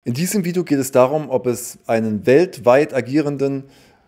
In diesem Video geht es darum, ob es einen weltweit agierenden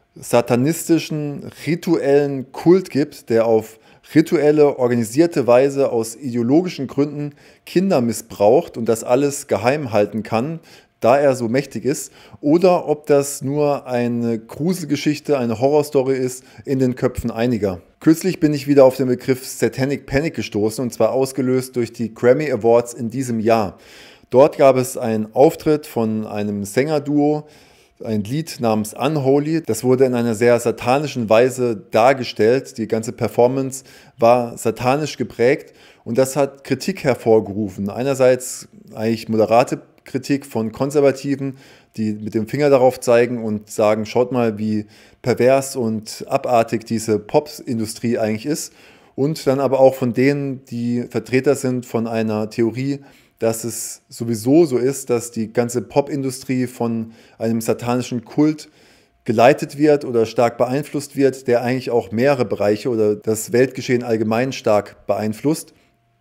satanistischen rituellen Kult gibt, der auf rituelle, organisierte Weise aus ideologischen Gründen Kinder missbraucht und das alles geheim halten kann, da er so mächtig ist, oder ob das nur eine Gruselgeschichte, eine Horrorstory ist in den Köpfen einiger. Kürzlich bin ich wieder auf den Begriff Satanic Panic gestoßen, und zwar ausgelöst durch die Grammy Awards in diesem Jahr. Dort gab es einen Auftritt von einem Sängerduo, ein Lied namens Unholy. Das wurde in einer sehr satanischen Weise dargestellt. Die ganze Performance war satanisch geprägt und das hat Kritik hervorgerufen. Einerseits eigentlich moderate Kritik von Konservativen, die mit dem Finger darauf zeigen und sagen, schaut mal, wie pervers und abartig diese Popindustrie eigentlich ist. Und dann aber auch von denen, die Vertreter sind von einer Theorie, dass es sowieso so ist, dass die ganze Popindustrie von einem satanischen Kult geleitet wird oder stark beeinflusst wird, der eigentlich auch mehrere Bereiche oder das Weltgeschehen allgemein stark beeinflusst.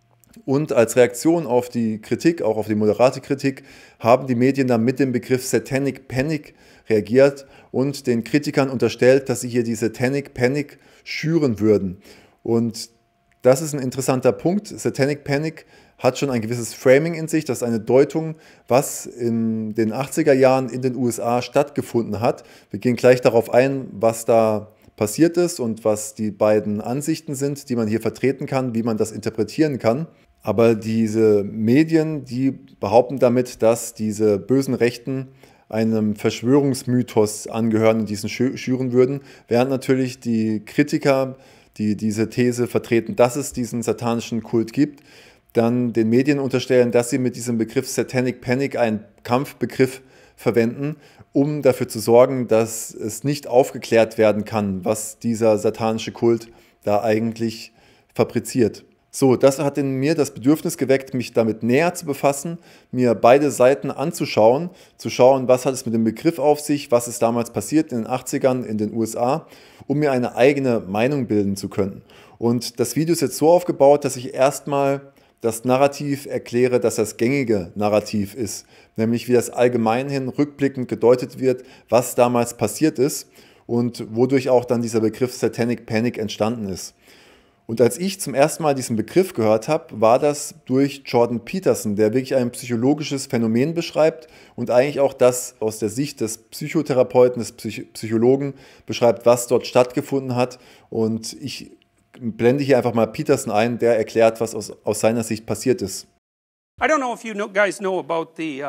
Und als Reaktion auf die Kritik, auch auf die moderate Kritik, haben die Medien dann mit dem Begriff Satanic Panic reagiert und den Kritikern unterstellt, dass sie hier die Satanic Panic schüren würden. Und das ist ein interessanter Punkt. Satanic Panic hat schon ein gewisses Framing in sich, das ist eine Deutung, was in den 80er Jahren in den USA stattgefunden hat. Wir gehen gleich darauf ein, was da passiert ist und was die beiden Ansichten sind, die man hier vertreten kann, wie man das interpretieren kann. Aber diese Medien, die behaupten damit, dass diese bösen Rechten einem Verschwörungsmythos angehören und diesen schüren würden, während natürlich die Kritiker, die diese These vertreten, dass es diesen satanischen Kult gibt, dann den Medien unterstellen, dass sie mit diesem Begriff Satanic Panic einen Kampfbegriff verwenden, um dafür zu sorgen, dass es nicht aufgeklärt werden kann, was dieser satanische Kult da eigentlich fabriziert. So, das hat in mir das Bedürfnis geweckt, mich damit näher zu befassen, mir beide Seiten anzuschauen, zu schauen, was hat es mit dem Begriff auf sich, was ist damals passiert in den 80ern in den USA, um mir eine eigene Meinung bilden zu können. Und das Video ist jetzt so aufgebaut, dass ich erstmal das Narrativ erkläre, dass das gängige Narrativ ist, nämlich wie das allgemein hin rückblickend gedeutet wird, was damals passiert ist und wodurch auch dann dieser Begriff Satanic Panic entstanden ist. Und als ich zum ersten Mal diesen Begriff gehört habe, war das durch Jordan Peterson, der wirklich ein psychologisches Phänomen beschreibt und eigentlich auch das aus der Sicht des Psychotherapeuten, des Psychologen beschreibt, was dort stattgefunden hat. Und ich blende hier einfach mal Peterson ein, der erklärt, was aus seiner Sicht passiert ist. I don't know if you guys know about the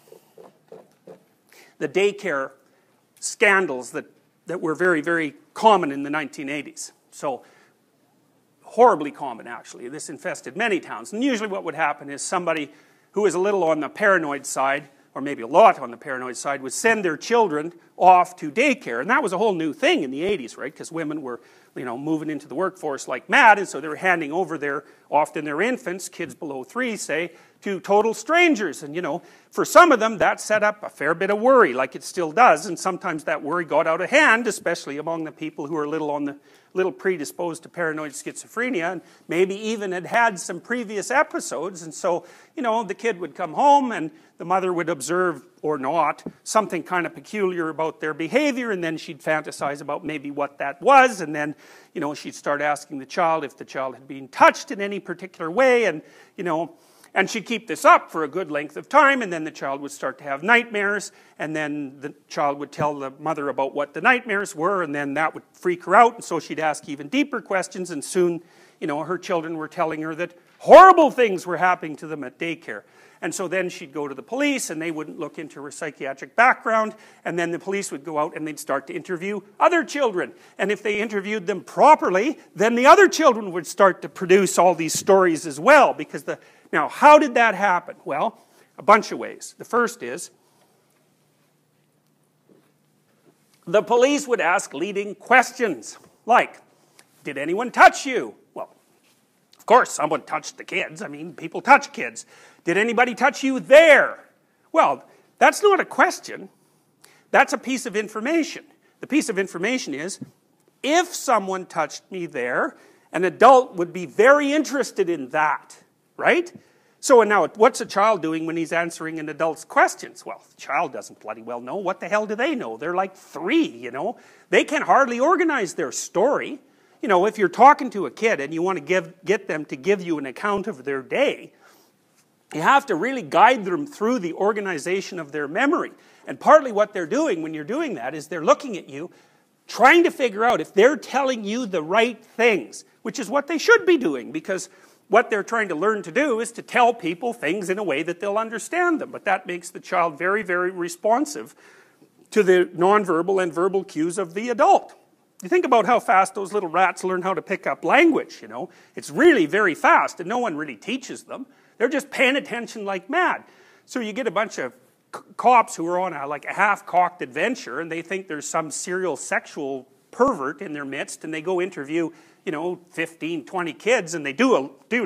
daycare scandals that were very, very common in the 1980s. So horribly common, actually. This infested many towns. And usually what would happen is somebody who is a little on the paranoid side, or maybe a lot on the paranoid side, would send their children off to daycare. And that was a whole new thing in the 80s, right? Because women were, moving into the workforce like mad, and so they were handing over often their infants, kids below 3, say, to total strangers. And, for some of them, that set up a fair bit of worry, like it still does. And sometimes that worry got out of hand, especially among the people who are a little predisposed to paranoid schizophrenia, and maybe even had some previous episodes. And so, the kid would come home and the mother would observe, or not, something kind of peculiar about their behavior, and then she'd fantasize about maybe what that was, and then, she'd start asking the child if the child had been touched in any particular way, and, and she'd keep this up for a good length of time, and then the child would start to have nightmares, and then the child would tell the mother about what the nightmares were, and then that would freak her out, and so she'd ask even deeper questions, and soon, her children were telling her that horrible things were happening to them at daycare. And so then she'd go to the police, and they wouldn't look into her psychiatric background, and then the police would go out and they'd start to interview other children. And if they interviewed them properly, then the other children would start to produce all these stories as well. Now, how did that happen? Well, a bunch of ways. The first is, the police would ask leading questions, like, did anyone touch you? Well, of course, someone touched the kids. I mean, people touch kids. Did anybody touch you there? Well, that's not a question. That's a piece of information. The piece of information is, if someone touched me there, an adult would be very interested in that, right? So now, what's a child doing when he's answering an adult's questions? Well, the child doesn't bloody well know. What the hell do they know? They're like 3, you know. They can hardly organize their story. You know, if you're talking to a kid and you want to get them to give you an account of their day, you have to really guide them through the organization of their memory. And partly what they're doing when you're doing that is they're looking at you, trying to figure out if they're telling you the right things, which is what they should be doing, because what they're trying to learn to do is to tell people things in a way that they'll understand them. But that makes the child very, very responsive to the nonverbal and verbal cues of the adult. You think about how fast those little rats learn how to pick up language, you know. It's really very fast, and no one really teaches them. They're just paying attention like mad. So you get a bunch of cops who are on like a half-cocked adventure, and they think there's some serial sexual pervert in their midst, and they go interview, you know, 15, 20 kids, and they do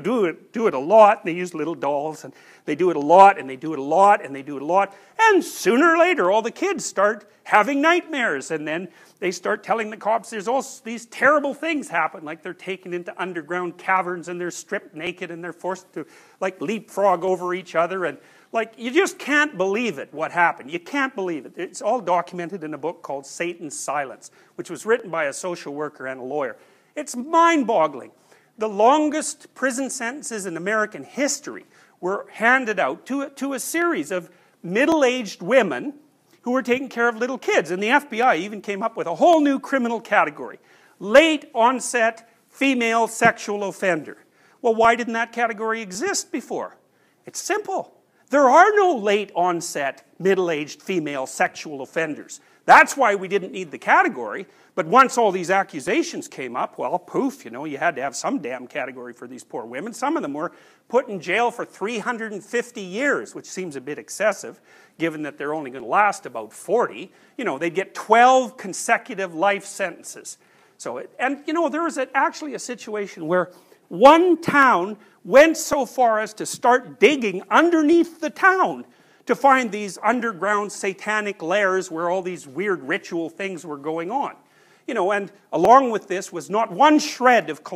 it a lot, and they use little dolls, and they do it a lot, and they do it a lot, and they do it a lot, and sooner or later all the kids start having nightmares, and then they start telling the cops there's all these terrible things happen, like they're taken into underground caverns, and they're stripped naked, and they're forced to like leapfrog over each other, and like, you just can't believe it, what happened. You can't believe it. It's all documented in a book called Satan's Silence, which was written by a social worker and a lawyer. It's mind-boggling. The longest prison sentences in American history were handed out to a series of middle-aged women who were taking care of little kids. And the FBI even came up with a whole new criminal category: late-onset female sexual offender. Well, why didn't that category exist before? It's simple. There are no late-onset, middle-aged female sexual offenders. That's why we didn't need the category. But once all these accusations came up, well, poof, you know, you had to have some damn category for these poor women. Some of them were put in jail for 350 years, which seems a bit excessive, given that they're only going to last about 40. You know, they'd get 12 consecutive life sentences. So, and, you know, there was actually a situation where one town went so far as to start digging underneath the town to find these underground satanic lairs where all these weird ritual things were going on. You know, and along with this was not one shred of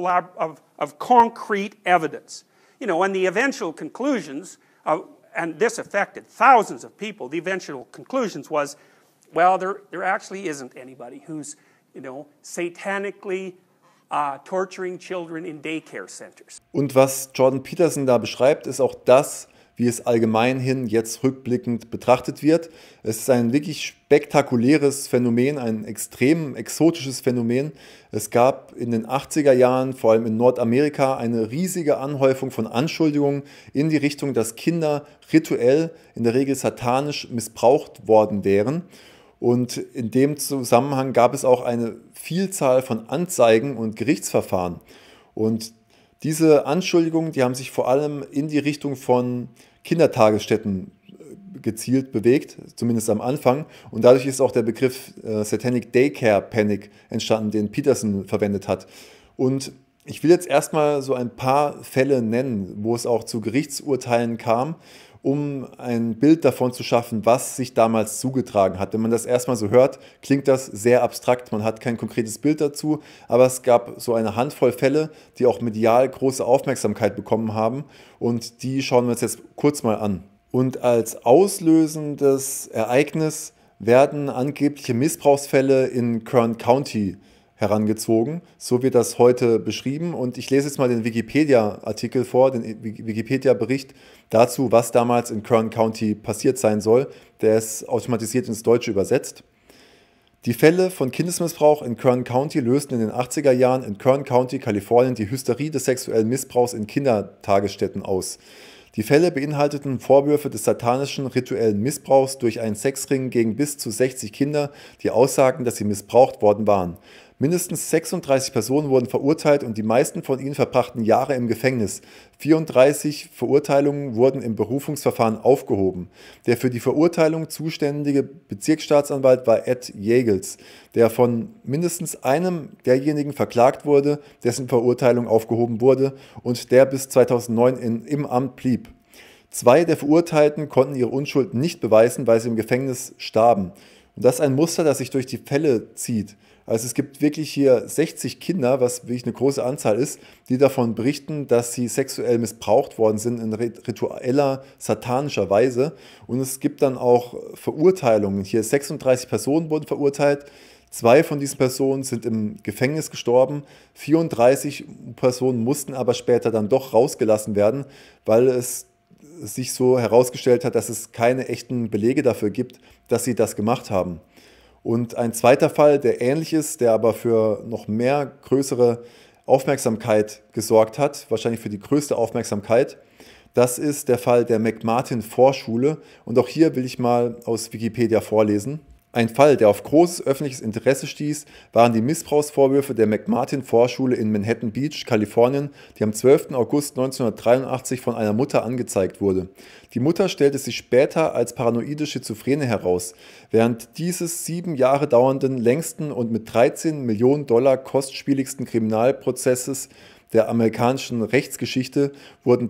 concrete evidence. You know, and the eventual conclusions, and this affected thousands of people, the eventual conclusions was, well, there actually isn't anybody who's, you know, satanically torturing children in daycare centers. Und was Jordan Peterson da beschreibt, ist auch das, wie es allgemein hin jetzt rückblickend betrachtet wird. Es ist ein wirklich spektakuläres Phänomen, ein extrem exotisches Phänomen. Es gab in den 80er Jahren, vor allem in Nordamerika, eine riesige Anhäufung von Anschuldigungen in die Richtung, dass Kinder rituell, in der Regel satanisch, missbraucht worden wären. Und in dem Zusammenhang gab es auch eine Vielzahl von Anzeigen und Gerichtsverfahren. Und diese Anschuldigungen, die haben sich vor allem in die Richtung von Kindertagesstätten gezielt bewegt, zumindest am Anfang. Und dadurch ist auch der Begriff Satanic Daycare Panic entstanden, den Peterson verwendet hat. Und ich will jetzt erstmal so ein paar Fälle nennen, wo es auch zu Gerichtsurteilen kam, um ein Bild davon zu schaffen, was sich damals zugetragen hat. Wenn man das erstmal so hört, klingt das sehr abstrakt, man hat kein konkretes Bild dazu, aber es gab so eine Handvoll Fälle, die auch medial große Aufmerksamkeit bekommen haben, und die schauen wir uns jetzt kurz mal an. Und als auslösendes Ereignis werden angebliche Missbrauchsfälle in Kern County herangezogen. So wird das heute beschrieben, und ich lese jetzt mal den Wikipedia-Artikel vor, den Wikipedia-Bericht dazu, was damals in Kern County passiert sein soll. Der ist automatisiert ins Deutsche übersetzt. Die Fälle von Kindesmissbrauch in Kern County lösten in den 80er Jahren in Kern County, Kalifornien, die Hysterie des sexuellen Missbrauchs in Kindertagesstätten aus. Die Fälle beinhalteten Vorwürfe des satanischen rituellen Missbrauchs durch einen Sexring gegen bis zu 60 Kinder, die aussagten, dass sie missbraucht worden waren. Mindestens 36 Personen wurden verurteilt, und die meisten von ihnen verbrachten Jahre im Gefängnis. 34 Verurteilungen wurden im Berufungsverfahren aufgehoben. Der für die Verurteilung zuständige Bezirksstaatsanwalt war Ed Yeagles, der von mindestens einem derjenigen verklagt wurde, dessen Verurteilung aufgehoben wurde und der bis 2009 im Amt blieb. 2 der Verurteilten konnten ihre Unschuld nicht beweisen, weil sie im Gefängnis starben. Und das ist ein Muster, das sich durch die Fälle zieht. Also es gibt wirklich hier 60 Kinder, was wirklich eine große Anzahl ist, die davon berichten, dass sie sexuell missbraucht worden sind in ritueller, satanischer Weise. Und es gibt dann auch Verurteilungen. Hier 36 Personen wurden verurteilt. 2 von diesen Personen sind im Gefängnis gestorben. 34 Personen mussten aber später dann doch rausgelassen werden, weil es sich so herausgestellt hat, dass es keine echten Belege dafür gibt, dass sie das gemacht haben. Und ein zweiter Fall, der ähnlich ist, der aber für noch mehr größere Aufmerksamkeit gesorgt hat, wahrscheinlich für die größte Aufmerksamkeit, das ist der Fall der McMartin-Vorschule. Und auch hier will ich mal aus Wikipedia vorlesen. Ein Fall, der auf großes öffentliches Interesse stieß, waren die Missbrauchsvorwürfe der McMartin-Vorschule in Manhattan Beach, Kalifornien, die am 12. August 1983 von einer Mutter angezeigt wurde. Die Mutter stellte sich später als paranoide Schizophrene heraus. Während dieses 7 Jahre dauernden, längsten und mit 13 Millionen Dollar kostspieligsten Kriminalprozesses der amerikanischen Rechtsgeschichte wurden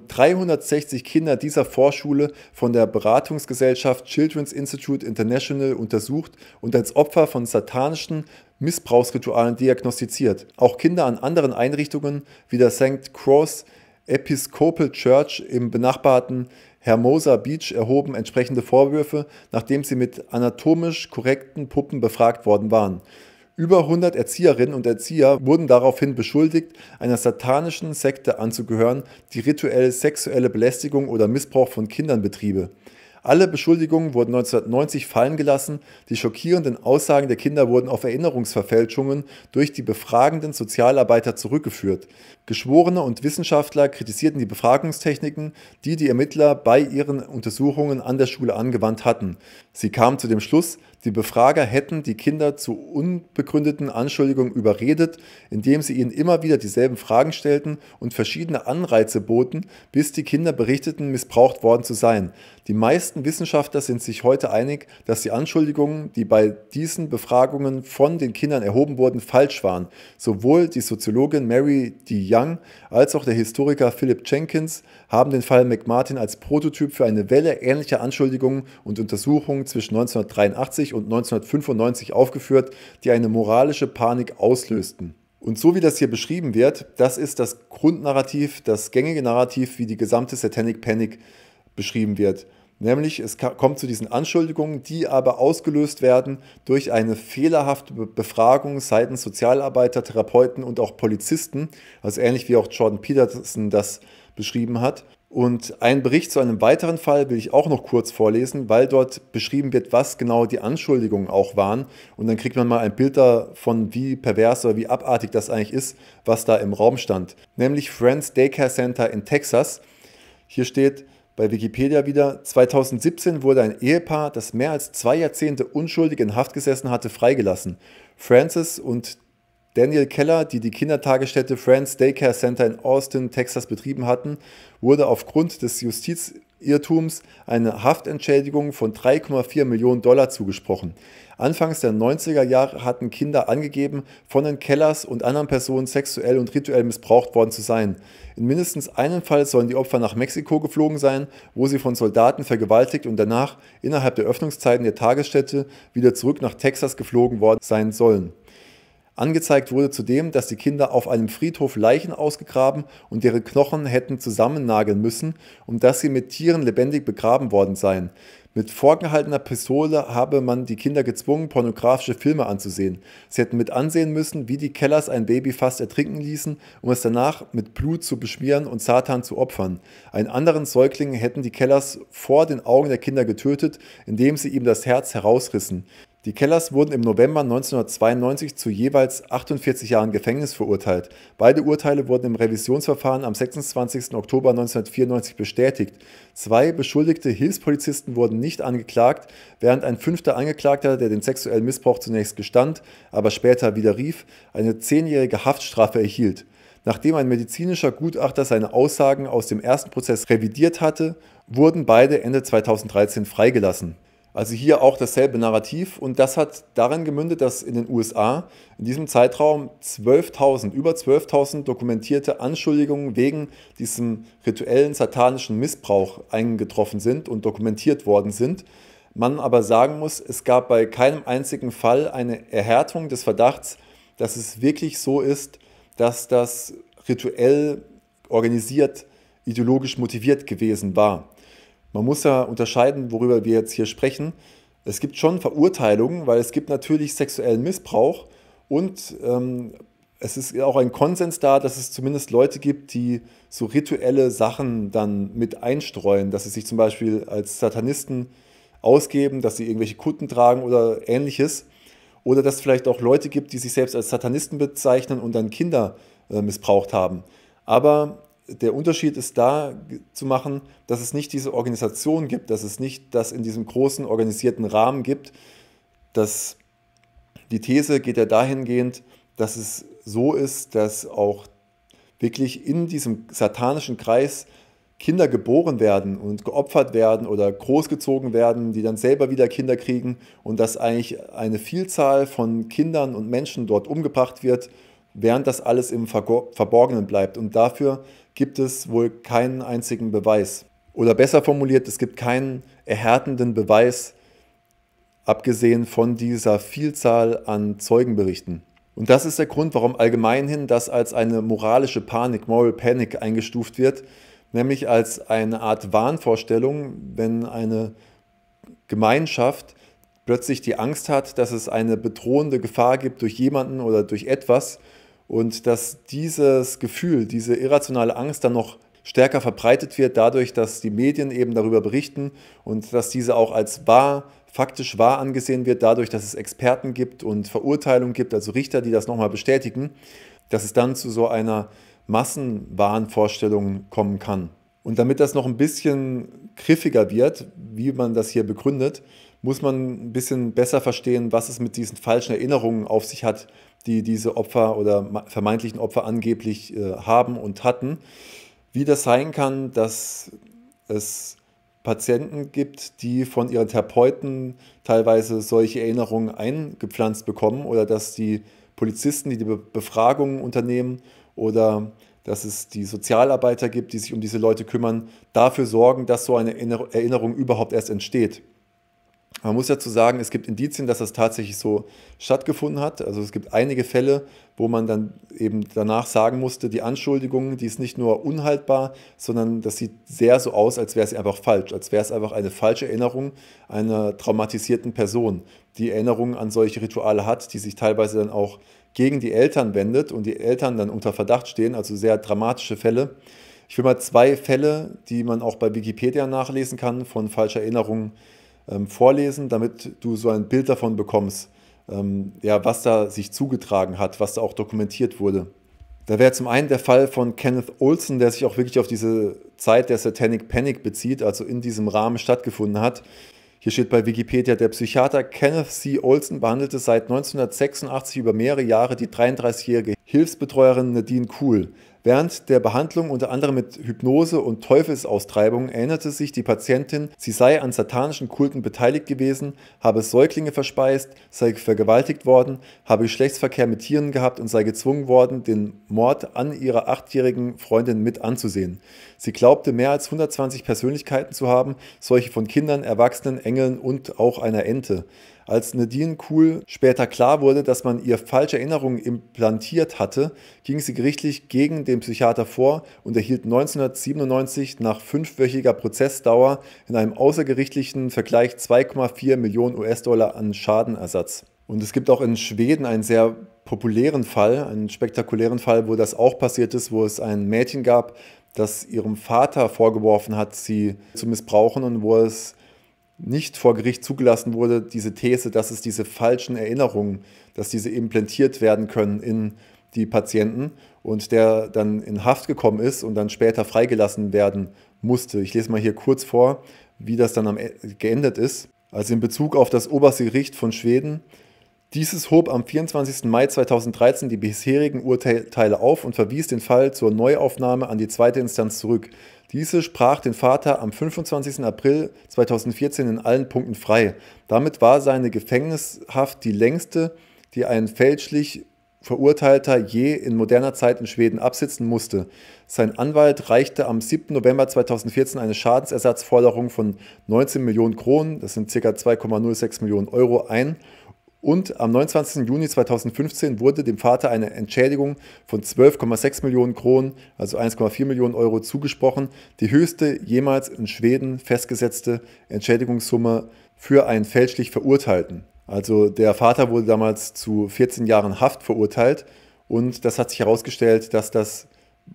360 Kinder dieser Vorschule von der Beratungsgesellschaft Children's Institute International untersucht und als Opfer von satanischen Missbrauchsritualen diagnostiziert. Auch Kinder an anderen Einrichtungen wie der St. Cross Episcopal Church im benachbarten Hermosa Beach erhoben entsprechende Vorwürfe, nachdem sie mit anatomisch korrekten Puppen befragt worden waren. Über 100 Erzieherinnen und Erzieher wurden daraufhin beschuldigt, einer satanischen Sekte anzugehören, die rituell sexuelle Belästigung oder Missbrauch von Kindern betriebe. Alle Beschuldigungen wurden 1990 fallen gelassen, die schockierenden Aussagen der Kinder wurden auf Erinnerungsverfälschungen durch die befragenden Sozialarbeiter zurückgeführt. Geschworene und Wissenschaftler kritisierten die Befragungstechniken, die die Ermittler bei ihren Untersuchungen an der Schule angewandt hatten. Sie kamen zu dem Schluss, die Befrager hätten die Kinder zu unbegründeten Anschuldigungen überredet, indem sie ihnen immer wieder dieselben Fragen stellten und verschiedene Anreize boten, bis die Kinder berichteten, missbraucht worden zu sein. Die meisten Wissenschaftler sind sich heute einig, dass die Anschuldigungen, die bei diesen Befragungen von den Kindern erhoben wurden, falsch waren. Sowohl die Soziologin Mary D. Young als auch der Historiker Philip Jenkins haben den Fall McMartin als Prototyp für eine Welle ähnlicher Anschuldigungen und Untersuchungen zwischen 1983 und 1995 aufgeführt, die eine moralische Panik auslösten. Und so wie das hier beschrieben wird, das ist das Grundnarrativ, das gängige Narrativ, wie die gesamte Satanic Panic beschrieben wird. Nämlich es kommt zu diesen Anschuldigungen, die aber ausgelöst werden durch eine fehlerhafte Befragung seitens Sozialarbeiter, Therapeuten und auch Polizisten, also ähnlich wie auch Jordan Peterson das beschrieben hat. Und einen Bericht zu einem weiteren Fall will ich auch noch kurz vorlesen, weil dort beschrieben wird, was genau die Anschuldigungen auch waren. Und dann kriegt man mal ein Bild davon, wie pervers oder wie abartig das eigentlich ist, was da im Raum stand. Nämlich Friends Daycare Center in Texas. Hier steht bei Wikipedia wieder: 2017 wurde ein Ehepaar, das mehr als 2 Jahrzehnte unschuldig in Haft gesessen hatte, freigelassen. Francis und Daniel Keller, die die Kindertagesstätte Friends Daycare Center in Austin, Texas betrieben hatten, wurde aufgrund des Justizirrtums eine Haftentschädigung von 3,4 Millionen Dollar zugesprochen. Anfangs der 90er Jahre hatten Kinder angegeben, von den Kellers und anderen Personen sexuell und rituell missbraucht worden zu sein. In mindestens einem Fall sollen die Opfer nach Mexiko geflogen sein, wo sie von Soldaten vergewaltigt und danach innerhalb der Öffnungszeiten der Tagesstätte wieder zurück nach Texas geflogen worden sein sollen. Angezeigt wurde zudem, dass die Kinder auf einem Friedhof Leichen ausgegraben und deren Knochen hätten zusammennageln müssen, und dass sie mit Tieren lebendig begraben worden seien. Mit vorgehaltener Pistole habe man die Kinder gezwungen, pornografische Filme anzusehen. Sie hätten mit ansehen müssen, wie die Kellers ein Baby fast ertrinken ließen, um es danach mit Blut zu beschmieren und Satan zu opfern. Einen anderen Säugling hätten die Kellers vor den Augen der Kinder getötet, indem sie ihm das Herz herausrissen. Die Kellers wurden im November 1992 zu jeweils 48 Jahren Gefängnis verurteilt. Beide Urteile wurden im Revisionsverfahren am 26. Oktober 1994 bestätigt. 2 beschuldigte Hilfspolizisten wurden nicht angeklagt, während ein 5. Angeklagter, der den sexuellen Missbrauch zunächst gestand, aber später widerrief, eine 10-jährige Haftstrafe erhielt. Nachdem ein medizinischer Gutachter seine Aussagen aus dem ersten Prozess revidiert hatte, wurden beide Ende 2013 freigelassen. Also hier auch dasselbe Narrativ, und das hat darin gemündet, dass in den USA in diesem Zeitraum über 12.000 dokumentierte Anschuldigungen wegen diesem rituellen satanischen Missbrauch eingetroffen sind und dokumentiert worden sind. Man aber sagen muss, es gab bei keinem einzigen Fall eine Erhärtung des Verdachts, dass es wirklich so ist, dass das rituell organisiert, ideologisch motiviert gewesen war. Man muss ja unterscheiden, worüber wir jetzt hier sprechen. Es gibt schon Verurteilungen, weil es gibt natürlich sexuellen Missbrauch und es ist auch ein Konsens da, dass es zumindest Leute gibt, die so rituelle Sachen dann mit einstreuen, dass sie sich zum Beispiel als Satanisten ausgeben, dass sie irgendwelche Kutten tragen oder ähnliches. Oder dass es vielleicht auch Leute gibt, die sich selbst als Satanisten bezeichnen und dann Kinder missbraucht haben. Aber der Unterschied ist da zu machen, dass es nicht diese Organisation gibt, dass es nicht das in diesem großen organisierten Rahmen gibt. Dass die These geht ja dahingehend, dass es so ist, dass auch wirklich in diesem satanischen Kreis Kinder geboren werden und geopfert werden oder großgezogen werden, die dann selber wieder Kinder kriegen und dass eigentlich eine Vielzahl von Kindern und Menschen dort umgebracht wird, während das alles im Verborgenen bleibt. Und dafür gibt es wohl keinen einzigen Beweis. Oder besser formuliert, es gibt keinen erhärtenden Beweis, abgesehen von dieser Vielzahl an Zeugenberichten. Und das ist der Grund, warum allgemeinhin das als eine moralische Panik, Moral Panic, eingestuft wird, nämlich als eine Art Wahnvorstellung, wenn eine Gemeinschaft plötzlich die Angst hat, dass es eine bedrohende Gefahr gibt durch jemanden oder durch etwas und dass dieses Gefühl, diese irrationale Angst dann noch stärker verbreitet wird dadurch, dass die Medien eben darüber berichten und dass diese auch als wahr, faktisch wahr angesehen wird, dadurch, dass es Experten gibt und Verurteilungen gibt, also Richter, die das nochmal bestätigen, dass es dann zu so einer Massenwahnvorstellung kommen kann. Und damit das noch ein bisschen griffiger wird, wie man das hier begründet, muss man ein bisschen besser verstehen, was es mit diesen falschen Erinnerungen auf sich hat, die diese Opfer oder vermeintlichen Opfer angeblich haben und hatten. Wie das sein kann, dass es Patienten gibt, die von ihren Therapeuten teilweise solche Erinnerungen eingepflanzt bekommen oder dass die Polizisten, die Befragungen unternehmen oder dass es die Sozialarbeiter gibt, die sich um diese Leute kümmern, dafür sorgen, dass so eine Erinnerung überhaupt erst entsteht. Man muss dazu sagen, es gibt Indizien, dass das tatsächlich so stattgefunden hat. Also es gibt einige Fälle, wo man dann eben danach sagen musste, die Anschuldigung, die ist nicht nur unhaltbar, sondern das sieht sehr so aus, als wäre es einfach falsch, als wäre es einfach eine falsche Erinnerung einer traumatisierten Person, die Erinnerungen an solche Rituale hat, die sich teilweise dann auch gegen die Eltern wendet und die Eltern dann unter Verdacht stehen, also sehr dramatische Fälle. Ich will mal 2 Fälle, die man auch bei Wikipedia nachlesen kann, von falscher Erinnerung vorlesen, damit du so ein Bild davon bekommst, ja, was da sich zugetragen hat, was da auch dokumentiert wurde. Da wäre zum einen der Fall von Kenneth Olson, der sich auch wirklich auf diese Zeit der Satanic Panic bezieht, also in diesem Rahmen stattgefunden hat. Hier steht bei Wikipedia, der Psychiater Kenneth C. Olson behandelte seit 1986 über mehrere Jahre die 33-jährige Hilfsbetreuerin Nadine Kuhl. Während der Behandlung unter anderem mit Hypnose und Teufelsaustreibung erinnerte sich die Patientin, sie sei an satanischen Kulten beteiligt gewesen, habe Säuglinge verspeist, sei vergewaltigt worden, habe Geschlechtsverkehr mit Tieren gehabt und sei gezwungen worden, den Mord an ihrer 8-jährigen Freundin mit anzusehen. Sie glaubte, mehr als 120 Persönlichkeiten zu haben, solche von Kindern, Erwachsenen, Engeln und auch einer Ente. Als Nadine Kuhl später klar wurde, dass man ihr falsche Erinnerungen implantiert hatte, ging sie gerichtlich gegen den Psychiater vor und erhielt 1997 nach 5-wöchiger Prozessdauer in einem außergerichtlichen Vergleich 2,4 Millionen US-Dollar an Schadenersatz. Und es gibt auch in Schweden einen sehr populären Fall, einen spektakulären Fall, wo das auch passiert ist, wo es ein Mädchen gab, das ihrem Vater vorgeworfen hat, sie zu missbrauchen und wo es nicht vor Gericht zugelassen wurde, diese These, dass es diese falschen Erinnerungen, dass diese implantiert werden können in die Patienten und der dann in Haft gekommen ist und dann später freigelassen werden musste. Ich lese mal hier kurz vor, wie das dann geendet ist. Also in Bezug auf das oberste Gericht von Schweden. Dieses hob am 24. Mai 2013 die bisherigen Urteile auf und verwies den Fall zur Neuaufnahme an die 2. Instanz zurück. Diese sprach den Vater am 25. April 2014 in allen Punkten frei. Damit war seine Gefängnishaft die längste, die ein fälschlich Verurteilter je in moderner Zeit in Schweden absitzen musste. Sein Anwalt reichte am 7. November 2014 eine Schadensersatzforderung von 19 Millionen Kronen, das sind ca. 2,06 Millionen Euro, ein. Und am 29. Juni 2015 wurde dem Vater eine Entschädigung von 12,6 Millionen Kronen, also 1,4 Millionen Euro, zugesprochen, die höchste jemals in Schweden festgesetzte Entschädigungssumme für einen fälschlich Verurteilten. Also der Vater wurde damals zu 14 Jahren Haft verurteilt und das hat sich herausgestellt, dass das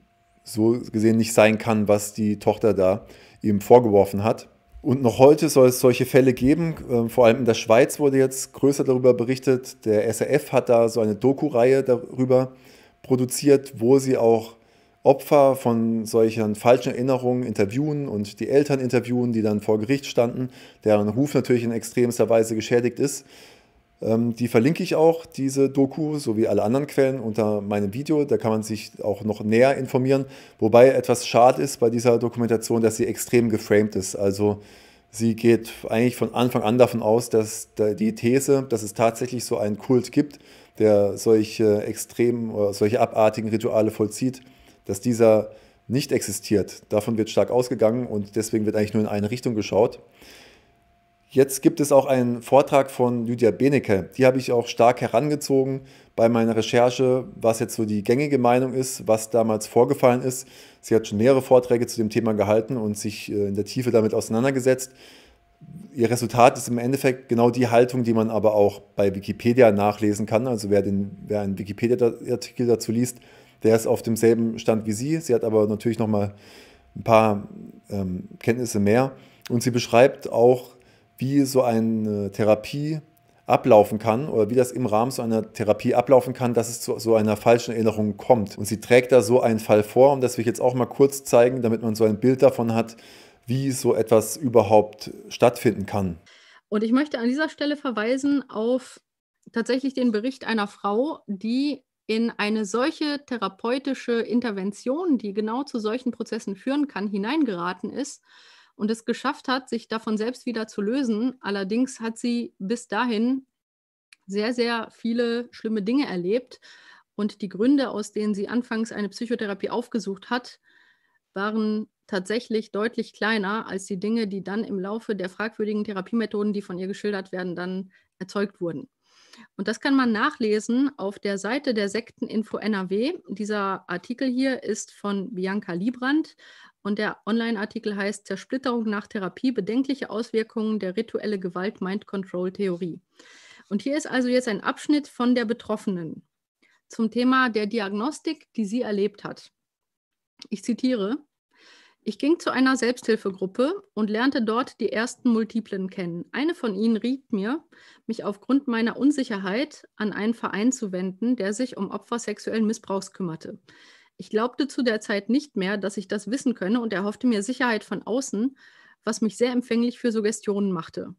so gesehen nicht sein kann, was die Tochter da ihm vorgeworfen hat. Und noch heute soll es solche Fälle geben. Vor allem in der Schweiz wurde jetzt größer darüber berichtet. Der SRF hat da so eine Doku-Reihe darüber produziert, wo sie auch Opfer von solchen falschen Erinnerungen interviewen und die Eltern interviewen, die dann vor Gericht standen, deren Ruf natürlich in extremster Weise geschädigt ist. Die verlinke ich auch, diese Doku, sowie alle anderen Quellen unter meinem Video. Da kann man sich auch noch näher informieren. Wobei etwas schade ist bei dieser Dokumentation, dass sie extrem geframed ist. Also sie geht eigentlich von Anfang an davon aus, dass die These, dass es tatsächlich so einen Kult gibt, der solche extremen oder solche abartigen Rituale vollzieht, dass dieser nicht existiert. Davon wird stark ausgegangen und deswegen wird eigentlich nur in eine Richtung geschaut. Jetzt gibt es auch einen Vortrag von Lydia Benecke. Die habe ich auch stark herangezogen bei meiner Recherche, was jetzt so die gängige Meinung ist, was damals vorgefallen ist. Sie hat schon mehrere Vorträge zu dem Thema gehalten und sich in der Tiefe damit auseinandergesetzt. Ihr Resultat ist im Endeffekt genau die Haltung, die man aber auch bei Wikipedia nachlesen kann. Also wer einen Wikipedia-Artikel dazu liest, der ist auf demselben Stand wie sie. Sie hat aber natürlich nochmal ein paar Kenntnisse mehr. Und sie beschreibt auch, wie so eine Therapie ablaufen kann oder wie das im Rahmen so einer Therapie ablaufen kann, dass es zu so einer falschen Erinnerung kommt. Und sie trägt da so einen Fall vor, und das will ich jetzt auch mal kurz zeigen, damit man so ein Bild davon hat, wie so etwas überhaupt stattfinden kann. Und ich möchte an dieser Stelle verweisen auf tatsächlich den Bericht einer Frau, die in eine solche therapeutische Intervention, die genau zu solchen Prozessen führen kann, hineingeraten ist und es geschafft hat, sich davon selbst wieder zu lösen. Allerdings hat sie bis dahin sehr, sehr viele schlimme Dinge erlebt. Und die Gründe, aus denen sie anfangs eine Psychotherapie aufgesucht hat, waren tatsächlich deutlich kleiner als die Dinge, die dann im Laufe der fragwürdigen Therapiemethoden, die von ihr geschildert werden, dann erzeugt wurden. Und das kann man nachlesen auf der Seite der Sekteninfo NRW. Dieser Artikel hier ist von Bianca Liebrand und der Online-Artikel heißt Zersplitterung nach Therapie, bedenkliche Auswirkungen der rituelle Gewalt-Mind-Control-Theorie. Und hier ist also jetzt ein Abschnitt von der Betroffenen zum Thema der Diagnostik, die sie erlebt hat. Ich zitiere: Ich ging zu einer Selbsthilfegruppe und lernte dort die ersten Multiplen kennen. Eine von ihnen riet mir, mich aufgrund meiner Unsicherheit an einen Verein zu wenden, der sich um Opfer sexuellen Missbrauchs kümmerte. Ich glaubte zu der Zeit nicht mehr, dass ich das wissen könne und erhoffte mir Sicherheit von außen, was mich sehr empfänglich für Suggestionen machte.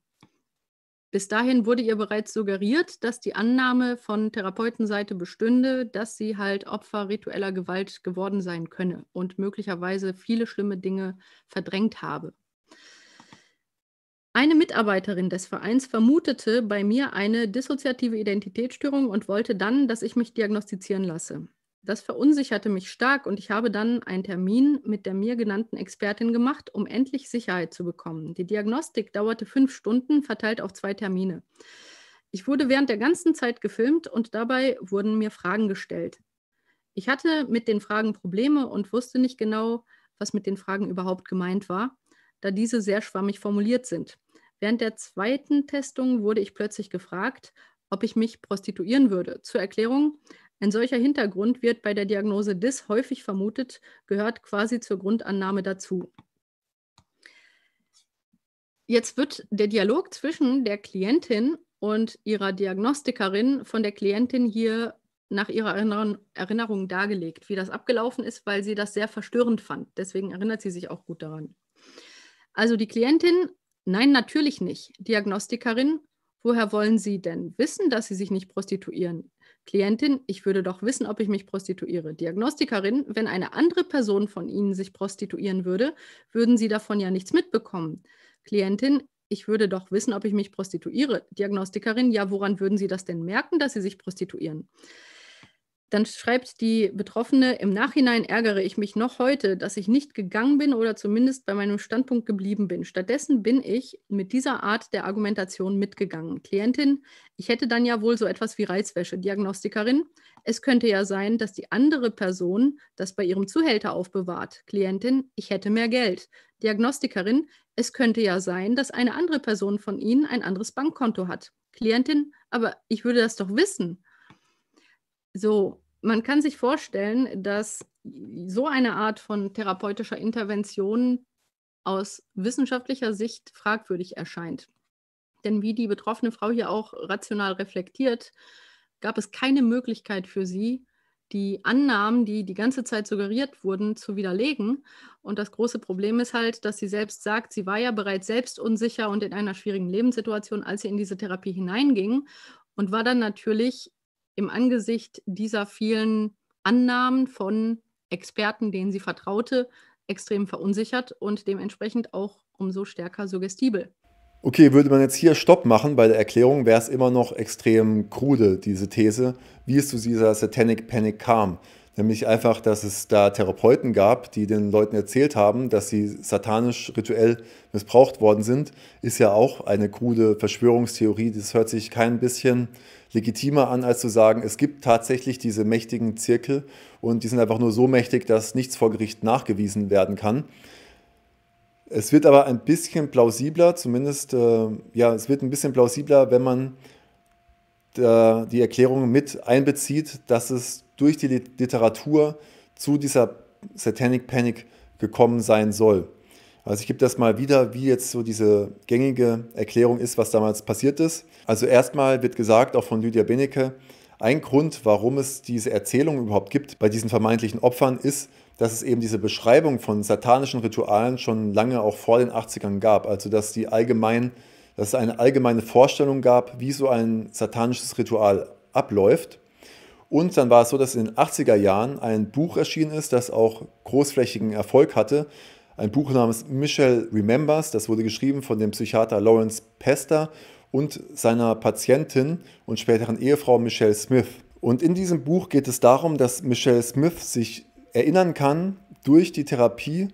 Bis dahin wurde ihr bereits suggeriert, dass die Annahme von Therapeutenseite bestünde, dass sie halt Opfer ritueller Gewalt geworden sein könne und möglicherweise viele schlimme Dinge verdrängt habe. Eine Mitarbeiterin des Vereins vermutete bei mir eine dissoziative Identitätsstörung und wollte dann, dass ich mich diagnostizieren lasse. Das verunsicherte mich stark und ich habe dann einen Termin mit der mir genannten Expertin gemacht, um endlich Sicherheit zu bekommen. Die Diagnostik dauerte 5 Stunden, verteilt auf 2 Termine. Ich wurde während der ganzen Zeit gefilmt und dabei wurden mir Fragen gestellt. Ich hatte mit den Fragen Probleme und wusste nicht genau, was mit den Fragen überhaupt gemeint war, da diese sehr schwammig formuliert sind. Während der zweiten Testung wurde ich plötzlich gefragt, ob ich mich prostituieren würde. Zur Erklärung: Ein solcher Hintergrund wird bei der Diagnose DIS häufig vermutet, gehört quasi zur Grundannahme dazu. Jetzt wird der Dialog zwischen der Klientin und ihrer Diagnostikerin von der Klientin hier nach ihrer Erinnerung dargelegt, wie das abgelaufen ist, weil sie das sehr verstörend fand. Deswegen erinnert sie sich auch gut daran. Also die Klientin: Nein, natürlich nicht. Diagnostikerin: Woher wollen Sie denn wissen, dass Sie sich nicht prostituieren? Klientin: Ich würde doch wissen, ob ich mich prostituiere. Diagnostikerin: Wenn eine andere Person von Ihnen sich prostituieren würde, würden Sie davon ja nichts mitbekommen. Klientin: Ich würde doch wissen, ob ich mich prostituiere. Diagnostikerin: Ja, woran würden Sie das denn merken, dass Sie sich prostituieren? Dann schreibt die Betroffene: Im Nachhinein ärgere ich mich noch heute, dass ich nicht gegangen bin oder zumindest bei meinem Standpunkt geblieben bin. Stattdessen bin ich mit dieser Art der Argumentation mitgegangen. Klientin: Ich hätte dann ja wohl so etwas wie Reizwäsche. Diagnostikerin: Es könnte ja sein, dass die andere Person das bei ihrem Zuhälter aufbewahrt. Klientin: Ich hätte mehr Geld. Diagnostikerin: Es könnte ja sein, dass eine andere Person von Ihnen ein anderes Bankkonto hat. Klientin: Aber ich würde das doch wissen. So, man kann sich vorstellen, dass so eine Art von therapeutischer Intervention aus wissenschaftlicher Sicht fragwürdig erscheint. Denn wie die betroffene Frau hier auch rational reflektiert, gab es keine Möglichkeit für sie, die Annahmen, die die ganze Zeit suggeriert wurden, zu widerlegen. Und das große Problem ist halt, dass sie selbst sagt, sie war ja bereits selbst unsicher und in einer schwierigen Lebenssituation, als sie in diese Therapie hineinging, und war dann natürlich im Angesicht dieser vielen Annahmen von Experten, denen sie vertraute, extrem verunsichert und dementsprechend auch umso stärker suggestibel. Okay, würde man jetzt hier Stopp machen bei der Erklärung, wäre es immer noch extrem krude, diese These, wie es zu dieser Satanic Panic kam. Nämlich einfach, dass es da Therapeuten gab, die den Leuten erzählt haben, dass sie satanisch rituell missbraucht worden sind, ist ja auch eine krude Verschwörungstheorie. Das hört sich kein bisschen legitimer an, als zu sagen, es gibt tatsächlich diese mächtigen Zirkel und die sind einfach nur so mächtig, dass nichts vor Gericht nachgewiesen werden kann. Es wird aber ein bisschen plausibler, zumindest, es wird ein bisschen plausibler, wenn man die Erklärung mit einbezieht, dass es durch die Literatur zu dieser Satanic Panic gekommen sein soll. Also ich gebe das mal wieder, wie jetzt so diese gängige Erklärung ist, was damals passiert ist. Also erstmal wird gesagt, auch von Lydia Benecke, ein Grund, warum es diese Erzählung überhaupt gibt bei diesen vermeintlichen Opfern, ist, dass es eben diese Beschreibung von satanischen Ritualen schon lange auch vor den 80ern gab. Also dass es eine allgemeine Vorstellung gab, wie so ein satanisches Ritual abläuft. Und dann war es so, dass in den 80er Jahren ein Buch erschienen ist, das auch großflächigen Erfolg hatte. Ein Buch namens Michelle Remembers, das wurde geschrieben von dem Psychiater Lawrence Pester und seiner Patientin und späteren Ehefrau Michelle Smith. Und in diesem Buch geht es darum, dass Michelle Smith sich erinnern kann durch die Therapie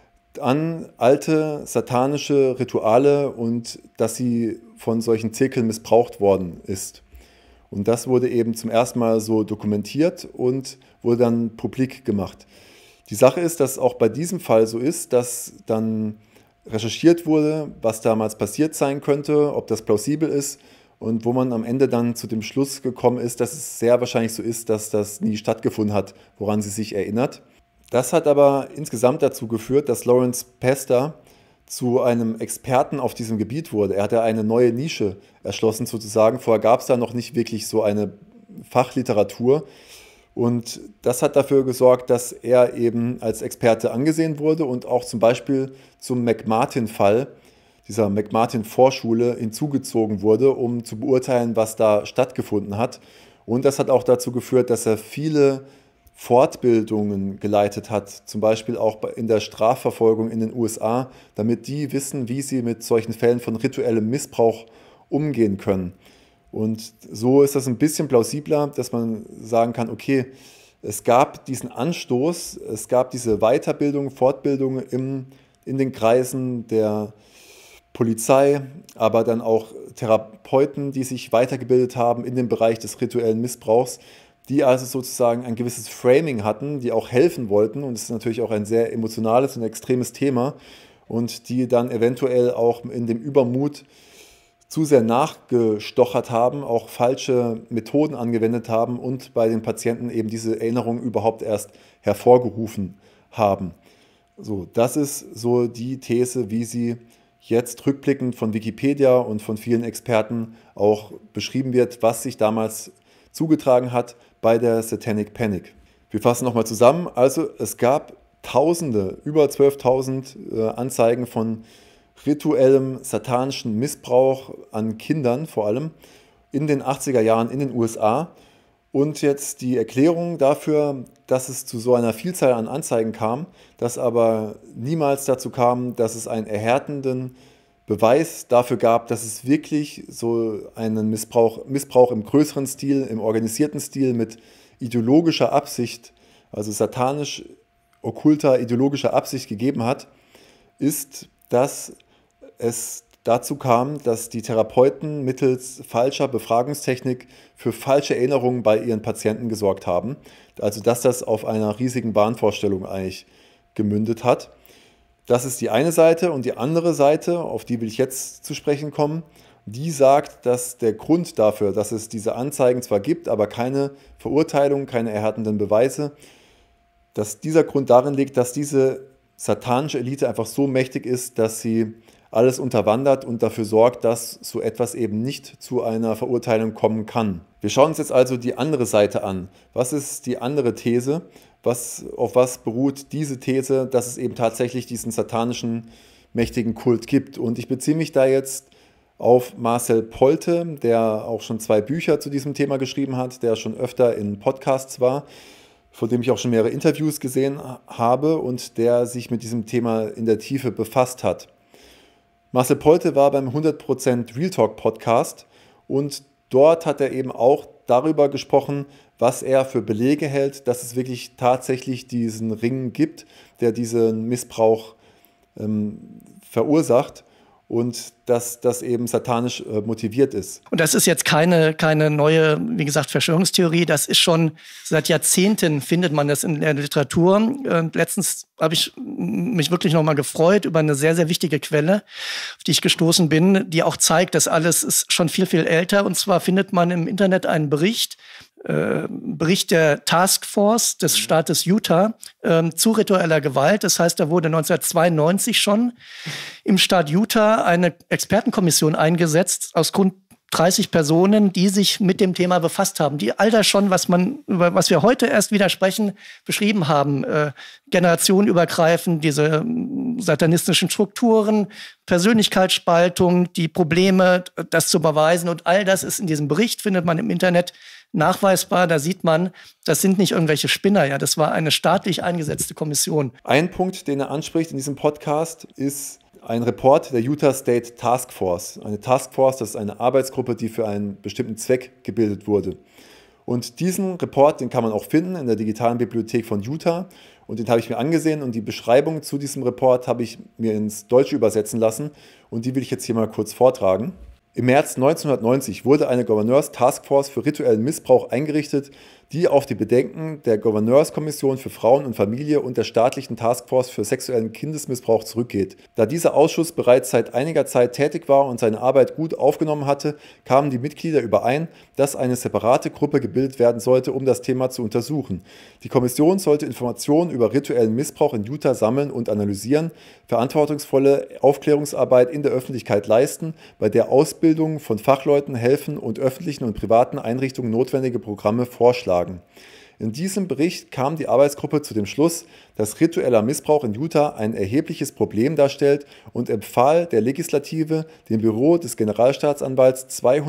an alte satanische Rituale und dass sie von solchen Zirkeln missbraucht worden ist. Und das wurde eben zum ersten Mal so dokumentiert und wurde dann publik gemacht. Die Sache ist, dass auch bei diesem Fall so ist, dass dann recherchiert wurde, was damals passiert sein könnte, ob das plausibel ist und wo man am Ende dann zu dem Schluss gekommen ist, dass es sehr wahrscheinlich so ist, dass das nie stattgefunden hat, woran sie sich erinnert. Das hat aber insgesamt dazu geführt, dass Lawrence Pester zu einem Experten auf diesem Gebiet wurde. Er hatte eine neue Nische erschlossen sozusagen. Vorher gab es da noch nicht wirklich so eine Fachliteratur. Und das hat dafür gesorgt, dass er eben als Experte angesehen wurde und auch zum Beispiel zum McMartin-Fall, dieser McMartin-Vorschule, hinzugezogen wurde, um zu beurteilen, was da stattgefunden hat. Und das hat auch dazu geführt, dass er viele Fortbildungen geleitet hat, zum Beispiel auch in der Strafverfolgung in den USA, damit die wissen, wie sie mit solchen Fällen von rituellem Missbrauch umgehen können. Und so ist das ein bisschen plausibler, dass man sagen kann, okay, es gab diesen Anstoß, es gab diese Weiterbildung, Fortbildung in den Kreisen der Polizei, aber dann auch Therapeuten, die sich weitergebildet haben in dem Bereich des rituellen Missbrauchs, die also sozusagen ein gewisses Framing hatten, die auch helfen wollten. Und es ist natürlich auch ein sehr emotionales und extremes Thema und die dann eventuell auch in dem Übermut zu sehr nachgestochert haben, auch falsche Methoden angewendet haben und bei den Patienten eben diese Erinnerung überhaupt erst hervorgerufen haben. So, das ist so die These, wie sie jetzt rückblickend von Wikipedia und von vielen Experten auch beschrieben wird, was sich damals zugetragen hat bei der Satanic Panic. Wir fassen nochmal zusammen. Also es gab Tausende, über 12.000 Anzeigen von rituellem satanischen Missbrauch an Kindern vor allem in den 80er Jahren in den USA. Und jetzt die Erklärung dafür, dass es zu so einer Vielzahl an Anzeigen kam, dass aber niemals dazu kam, dass es einen erhärtenden Beweis dafür gab, dass es wirklich so einen Missbrauch im größeren Stil, im organisierten Stil mit ideologischer Absicht, also satanisch okkulter ideologischer Absicht gegeben hat, ist, dass es dazu kam, dass die Therapeuten mittels falscher Befragungstechnik für falsche Erinnerungen bei ihren Patienten gesorgt haben. Also dass das auf einer riesigen Wahnvorstellung eigentlich gemündet hat. Das ist die eine Seite, und die andere Seite, auf die will ich jetzt zu sprechen kommen, die sagt, dass der Grund dafür, dass es diese Anzeigen zwar gibt, aber keine Verurteilung, keine erhärtenden Beweise, dass dieser Grund darin liegt, dass diese satanische Elite einfach so mächtig ist, dass sie alles unterwandert und dafür sorgt, dass so etwas eben nicht zu einer Verurteilung kommen kann. Wir schauen uns jetzt also die andere Seite an. Was ist die andere These? Auf was beruht diese These, dass es eben tatsächlich diesen satanischen mächtigen Kult gibt? Und ich beziehe mich da jetzt auf Marcel Polte, der auch schon 2 Bücher zu diesem Thema geschrieben hat, der schon öfter in Podcasts war, von dem ich auch schon mehrere Interviews gesehen habe und der sich mit diesem Thema in der Tiefe befasst hat. Marcel Polte war beim 100% Real Talk Podcast und dort hat er eben auch darüber gesprochen, was er für Belege hält, dass es wirklich tatsächlich diesen Ring gibt, der diesen Missbrauch verursacht und dass das eben satanisch motiviert ist. Und das ist jetzt keine neue, wie gesagt, Verschwörungstheorie. Das ist schon seit Jahrzehnten, findet man das in der Literatur. Letztens habe ich mich wirklich nochmal gefreut über eine sehr, sehr wichtige Quelle, auf die ich gestoßen bin, die auch zeigt, dass alles ist schon viel, viel älter. Und zwar findet man im Internet einen Bericht der Task Force des Staates Utah zu ritueller Gewalt. Das heißt, da wurde 1992 schon im Staat Utah eine Expertenkommission eingesetzt aus rund 30 Personen, die sich mit dem Thema befasst haben, die all das schon, was wir heute erst wieder sprechen, beschrieben haben. Generationenübergreifend, diese satanistischen Strukturen, Persönlichkeitsspaltung, die Probleme, das zu beweisen, und all das ist in diesem Bericht, findet man im Internet nachweisbar. Da sieht man, das sind nicht irgendwelche Spinner, ja, das war eine staatlich eingesetzte Kommission. Ein Punkt, den er anspricht in diesem Podcast, ist ein Report der Utah State Task Force. Eine Task Force, das ist eine Arbeitsgruppe, die für einen bestimmten Zweck gebildet wurde. Und diesen Report, den kann man auch finden in der digitalen Bibliothek von Utah. Und den habe ich mir angesehen und die Beschreibung zu diesem Report habe ich mir ins Deutsche übersetzen lassen. Und die will ich jetzt hier mal kurz vortragen. Im März 1990 wurde eine Gouverneurs-Taskforce für rituellen Missbrauch eingerichtet, die auf die Bedenken der Gouverneurskommission für Frauen und Familie und der staatlichen Taskforce für sexuellen Kindesmissbrauch zurückgeht. Da dieser Ausschuss bereits seit einiger Zeit tätig war und seine Arbeit gut aufgenommen hatte, kamen die Mitglieder überein, dass eine separate Gruppe gebildet werden sollte, um das Thema zu untersuchen. Die Kommission sollte Informationen über rituellen Missbrauch in Utah sammeln und analysieren, verantwortungsvolle Aufklärungsarbeit in der Öffentlichkeit leisten, bei der Ausbildung von Fachleuten helfen und öffentlichen und privaten Einrichtungen notwendige Programme vorschlagen. In diesem Bericht kam die Arbeitsgruppe zu dem Schluss, dass ritueller Missbrauch in Utah ein erhebliches Problem darstellt und empfahl der Legislative, dem Büro des Generalstaatsanwalts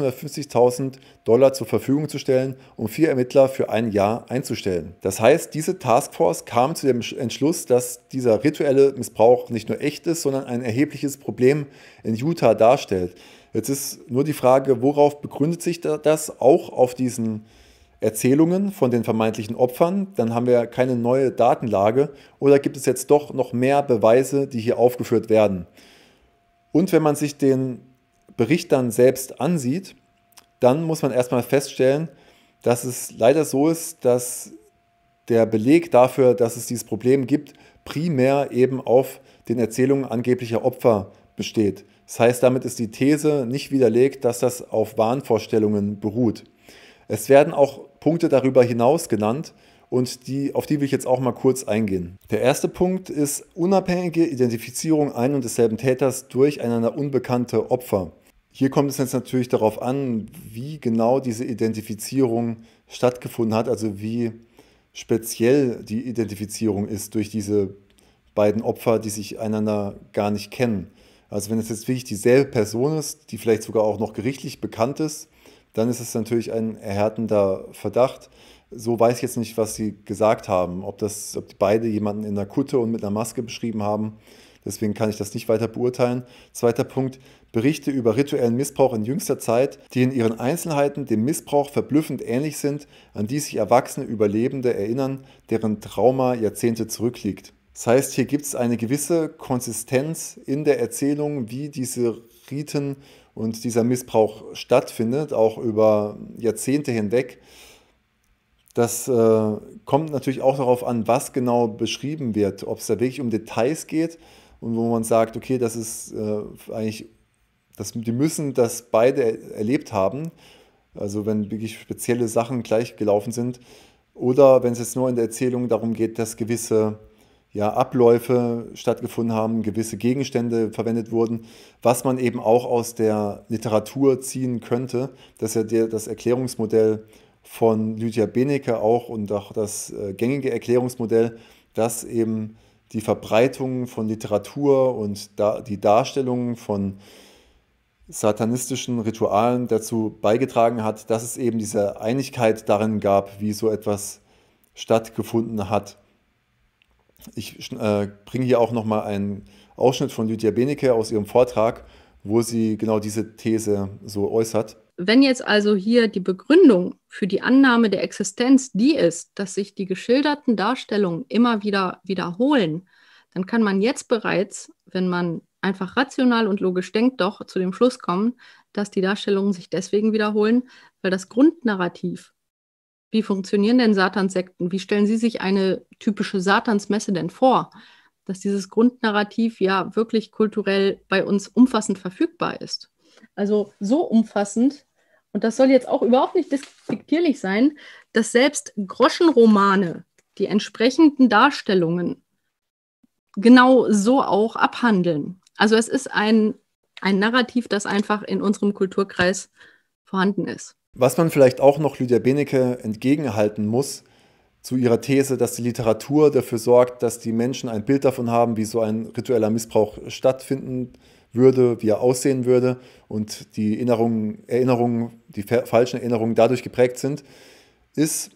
$250.000 zur Verfügung zu stellen, um 4 Ermittler für ein Jahr einzustellen. Das heißt, diese Taskforce kam zu dem Entschluss, dass dieser rituelle Missbrauch nicht nur echt ist, sondern ein erhebliches Problem in Utah darstellt. Jetzt ist nur die Frage, worauf begründet sich das? Auch auf diesen Erzählungen von den vermeintlichen Opfern, dann haben wir keine neue Datenlage, oder gibt es jetzt doch noch mehr Beweise, die hier aufgeführt werden? Und wenn man sich den Bericht dann selbst ansieht, dann muss man erstmal feststellen, dass es leider so ist, dass der Beleg dafür, dass es dieses Problem gibt, primär eben auf den Erzählungen angeblicher Opfer besteht. Das heißt, damit ist die These nicht widerlegt, dass das auf Wahnvorstellungen beruht. Es werden auch Punkte darüber hinaus genannt und auf die will ich jetzt auch mal kurz eingehen. Der erste Punkt ist unabhängige Identifizierung ein und desselben Täters durch einander unbekannte Opfer. Hier kommt es jetzt natürlich darauf an, wie genau diese Identifizierung stattgefunden hat, also wie speziell die Identifizierung ist durch diese beiden Opfer, die sich einander gar nicht kennen. Also wenn es jetzt wirklich dieselbe Person ist, die vielleicht sogar auch noch gerichtlich bekannt ist, dann ist es natürlich ein erhärtender Verdacht. So weiß ich jetzt nicht, was sie gesagt haben. Ob die beide jemanden in einer Kutte und mit einer Maske beschrieben haben, deswegen kann ich das nicht weiter beurteilen. Zweiter Punkt, Berichte über rituellen Missbrauch in jüngster Zeit, die in ihren Einzelheiten dem Missbrauch verblüffend ähnlich sind, an die sich erwachsene Überlebende erinnern, deren Trauma Jahrzehnte zurückliegt. Das heißt, hier gibt es eine gewisse Konsistenz in der Erzählung, wie diese Riten und dieser Missbrauch stattfindet, auch über Jahrzehnte hinweg. Das kommt natürlich auch darauf an, was genau beschrieben wird, ob es da wirklich um Details geht und wo man sagt, okay, das ist eigentlich, die müssen das beide erlebt haben, also wenn wirklich spezielle Sachen gleich gelaufen sind, oder wenn es jetzt nur in der Erzählung darum geht, dass gewisse Abläufe stattgefunden haben, gewisse Gegenstände verwendet wurden, was man eben auch aus der Literatur ziehen könnte. Das ist ja das Erklärungsmodell von Lydia Benecke auch und auch das gängige Erklärungsmodell, dass eben die Verbreitung von Literatur und die Darstellung von satanistischen Ritualen dazu beigetragen hat, dass es eben diese Einigkeit darin gab, wie so etwas stattgefunden hat. Ich bringe hier auch nochmal einen Ausschnitt von Lydia Benecke aus ihrem Vortrag, wo sie genau diese These so äußert. Wenn jetzt also hier die Begründung für die Annahme der Existenz die ist, dass sich die geschilderten Darstellungen immer wieder wiederholen, dann kann man jetzt bereits, wenn man einfach rational und logisch denkt, doch zu dem Schluss kommen, dass die Darstellungen sich deswegen wiederholen, weil das Grundnarrativ, wie funktionieren denn Satanssekten? Wie stellen Sie sich eine typische Satansmesse denn vor? Dass dieses Grundnarrativ ja wirklich kulturell bei uns umfassend verfügbar ist. Also so umfassend, und das soll jetzt auch überhaupt nicht despektierlich sein, dass selbst Groschenromane die entsprechenden Darstellungen genau so auch abhandeln. Also es ist ein Narrativ, das einfach in unserem Kulturkreis vorhanden ist. Was man vielleicht auch noch Lydia Benecke entgegenhalten muss, zu ihrer These, dass die Literatur dafür sorgt, dass die Menschen ein Bild davon haben, wie so ein ritueller Missbrauch stattfinden würde, wie er aussehen würde und die Erinnerungen, die falschen Erinnerungen dadurch geprägt sind, ist,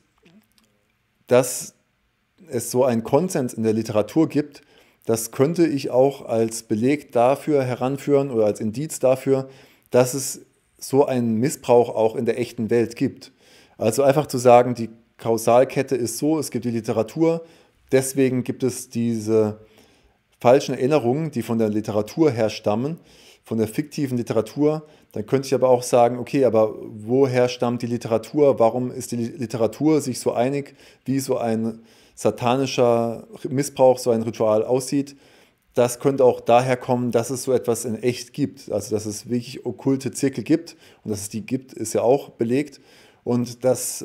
dass es so einen Konsens in der Literatur gibt. Das könnte ich auch als Beleg dafür heranführen oder als Indiz dafür, dass es so einen Missbrauch auch in der echten Welt gibt. Also einfach zu sagen, die Kausalkette ist so, es gibt die Literatur, deswegen gibt es diese falschen Erinnerungen, die von der Literatur her stammen, von der fiktiven Literatur. Dann könnte ich aber auch sagen, okay, aber woher stammt die Literatur? Warum ist die Literatur sich so einig, wie so ein satanischer Missbrauch, so ein Ritual aussieht? Das könnte auch daher kommen, dass es so etwas in echt gibt, also dass es wirklich okkulte Zirkel gibt und dass es die gibt, ist ja auch belegt und dass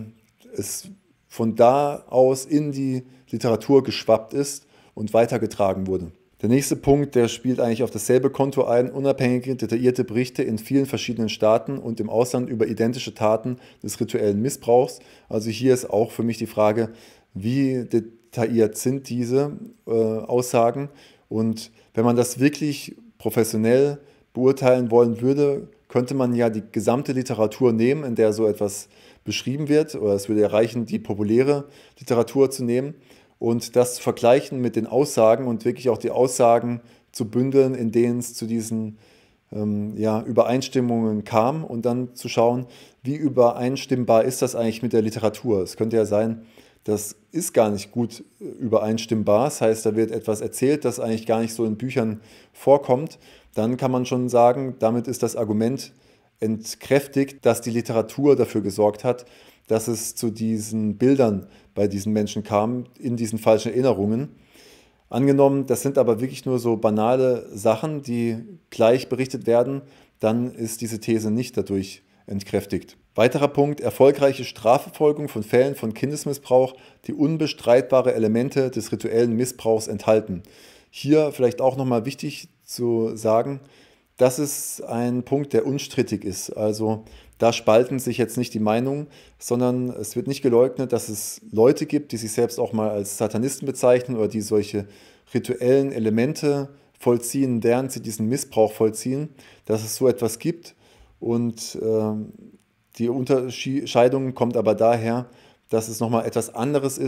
es von da aus in die Literatur geschwappt ist und weitergetragen wurde. Der nächste Punkt, der spielt eigentlich auf dasselbe Konto ein, unabhängige, detaillierte Berichte in vielen verschiedenen Staaten und im Ausland über identische Taten des rituellen Missbrauchs. Also hier ist auch für mich die Frage, wie detailliert sind diese Aussagen? Und wenn man das wirklich professionell beurteilen wollen würde, könnte man ja die gesamte Literatur nehmen, in der so etwas beschrieben wird, oder es würde erreichen, die populäre Literatur zu nehmen und das zu vergleichen mit den Aussagen und wirklich auch die Aussagen zu bündeln, in denen es zu diesen Übereinstimmungen kam und dann zu schauen, wie übereinstimmbar ist das eigentlich mit der Literatur. Es könnte ja sein, das ist gar nicht gut übereinstimmbar. Das heißt, da wird etwas erzählt, das eigentlich gar nicht so in Büchern vorkommt. Dann kann man schon sagen, damit ist das Argument entkräftigt, dass die Literatur dafür gesorgt hat, dass es zu diesen Bildern bei diesen Menschen kam, in diesen falschen Erinnerungen. Angenommen, das sind aber wirklich nur so banale Sachen, die gleich berichtet werden, dann ist diese These nicht dadurch entkräftigt. Weiterer Punkt, erfolgreiche Strafverfolgung von Fällen von Kindesmissbrauch, die unbestreitbare Elemente des rituellen Missbrauchs enthalten. Hier vielleicht auch nochmal wichtig zu sagen, das ist ein Punkt, der unstrittig ist. Also da spalten sich jetzt nicht die Meinungen, sondern es wird nicht geleugnet, dass es Leute gibt, die sich selbst auch mal als Satanisten bezeichnen oder die solche rituellen Elemente vollziehen, während sie diesen Missbrauch vollziehen, dass es so etwas gibt. Und die Unterscheidung kommt aber daher, dass es nochmal etwas anderes ist,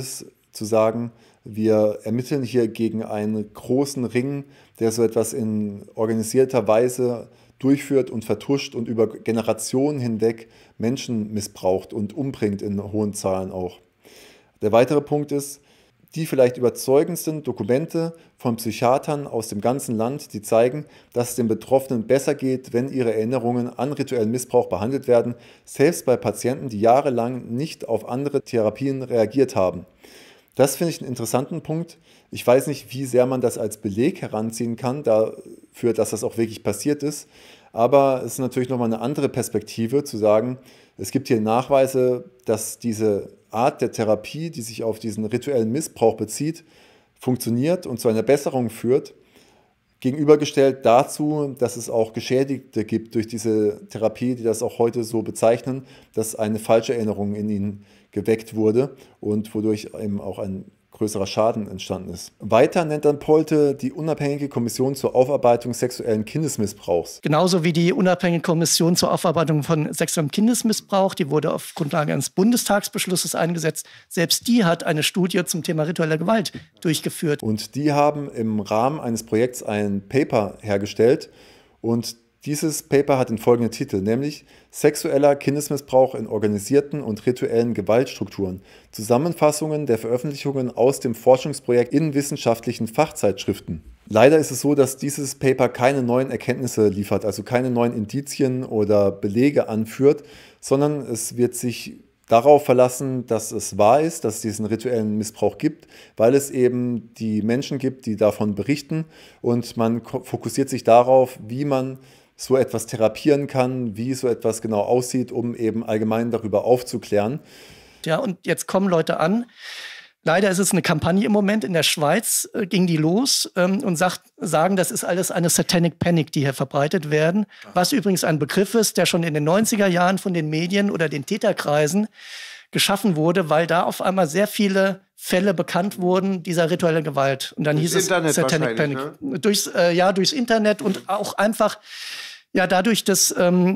zu sagen, wir ermitteln hier gegen einen großen Ring, der so etwas in organisierter Weise durchführt und vertuscht und über Generationen hinweg Menschen missbraucht und umbringt in hohen Zahlen auch. Der weitere Punkt ist, die vielleicht überzeugendsten Dokumente von Psychiatern aus dem ganzen Land, die zeigen, dass es den Betroffenen besser geht, wenn ihre Erinnerungen an rituellen Missbrauch behandelt werden, selbst bei Patienten, die jahrelang nicht auf andere Therapien reagiert haben. Das finde ich einen interessanten Punkt. Ich weiß nicht, wie sehr man das als Beleg heranziehen kann, dafür, dass das auch wirklich passiert ist. Aber es ist natürlich nochmal eine andere Perspektive, zu sagen, es gibt hier Nachweise, dass diese Art der Therapie, die sich auf diesen rituellen Missbrauch bezieht, funktioniert und zu einer Besserung führt, gegenübergestellt dazu, dass es auch Geschädigte gibt durch diese Therapie, die das auch heute so bezeichnen, dass eine falsche Erinnerung in ihnen geweckt wurde und wodurch eben auch ein größerer Schaden entstanden ist. Weiter nennt dann Polte die unabhängige Kommission zur Aufarbeitung sexuellen Kindesmissbrauchs. Genauso wie die unabhängige Kommission zur Aufarbeitung von sexuellem Kindesmissbrauch, die wurde auf Grundlage eines Bundestagsbeschlusses eingesetzt. Selbst die hat eine Studie zum Thema ritueller Gewalt durchgeführt. Und die haben im Rahmen eines Projekts ein Paper hergestellt und dieses Paper hat den folgenden Titel, nämlich Sexueller Kindesmissbrauch in organisierten und rituellen Gewaltstrukturen. Zusammenfassungen der Veröffentlichungen aus dem Forschungsprojekt in wissenschaftlichen Fachzeitschriften. Leider ist es so, dass dieses Paper keine neuen Erkenntnisse liefert, also keine neuen Indizien oder Belege anführt, sondern es wird sich darauf verlassen, dass es wahr ist, dass es diesen rituellen Missbrauch gibt, weil es eben die Menschen gibt, die davon berichten und man fokussiert sich darauf, wie man so etwas therapieren kann, wie so etwas genau aussieht, um eben allgemein darüber aufzuklären. Ja, und jetzt kommen Leute an. Leider ist es eine Kampagne im Moment. In der Schweiz ging die los und sagen, das ist alles eine Satanic Panic, die hier verbreitet werden. Was übrigens ein Begriff ist, der schon in den 90er Jahren von den Medien oder den Täterkreisen geschaffen wurde, weil da auf einmal sehr viele Fälle bekannt wurden dieser rituellen Gewalt. Und dann hieß es Satanic Panic. Ne? Durchs Internet und auch einfach dadurch, dass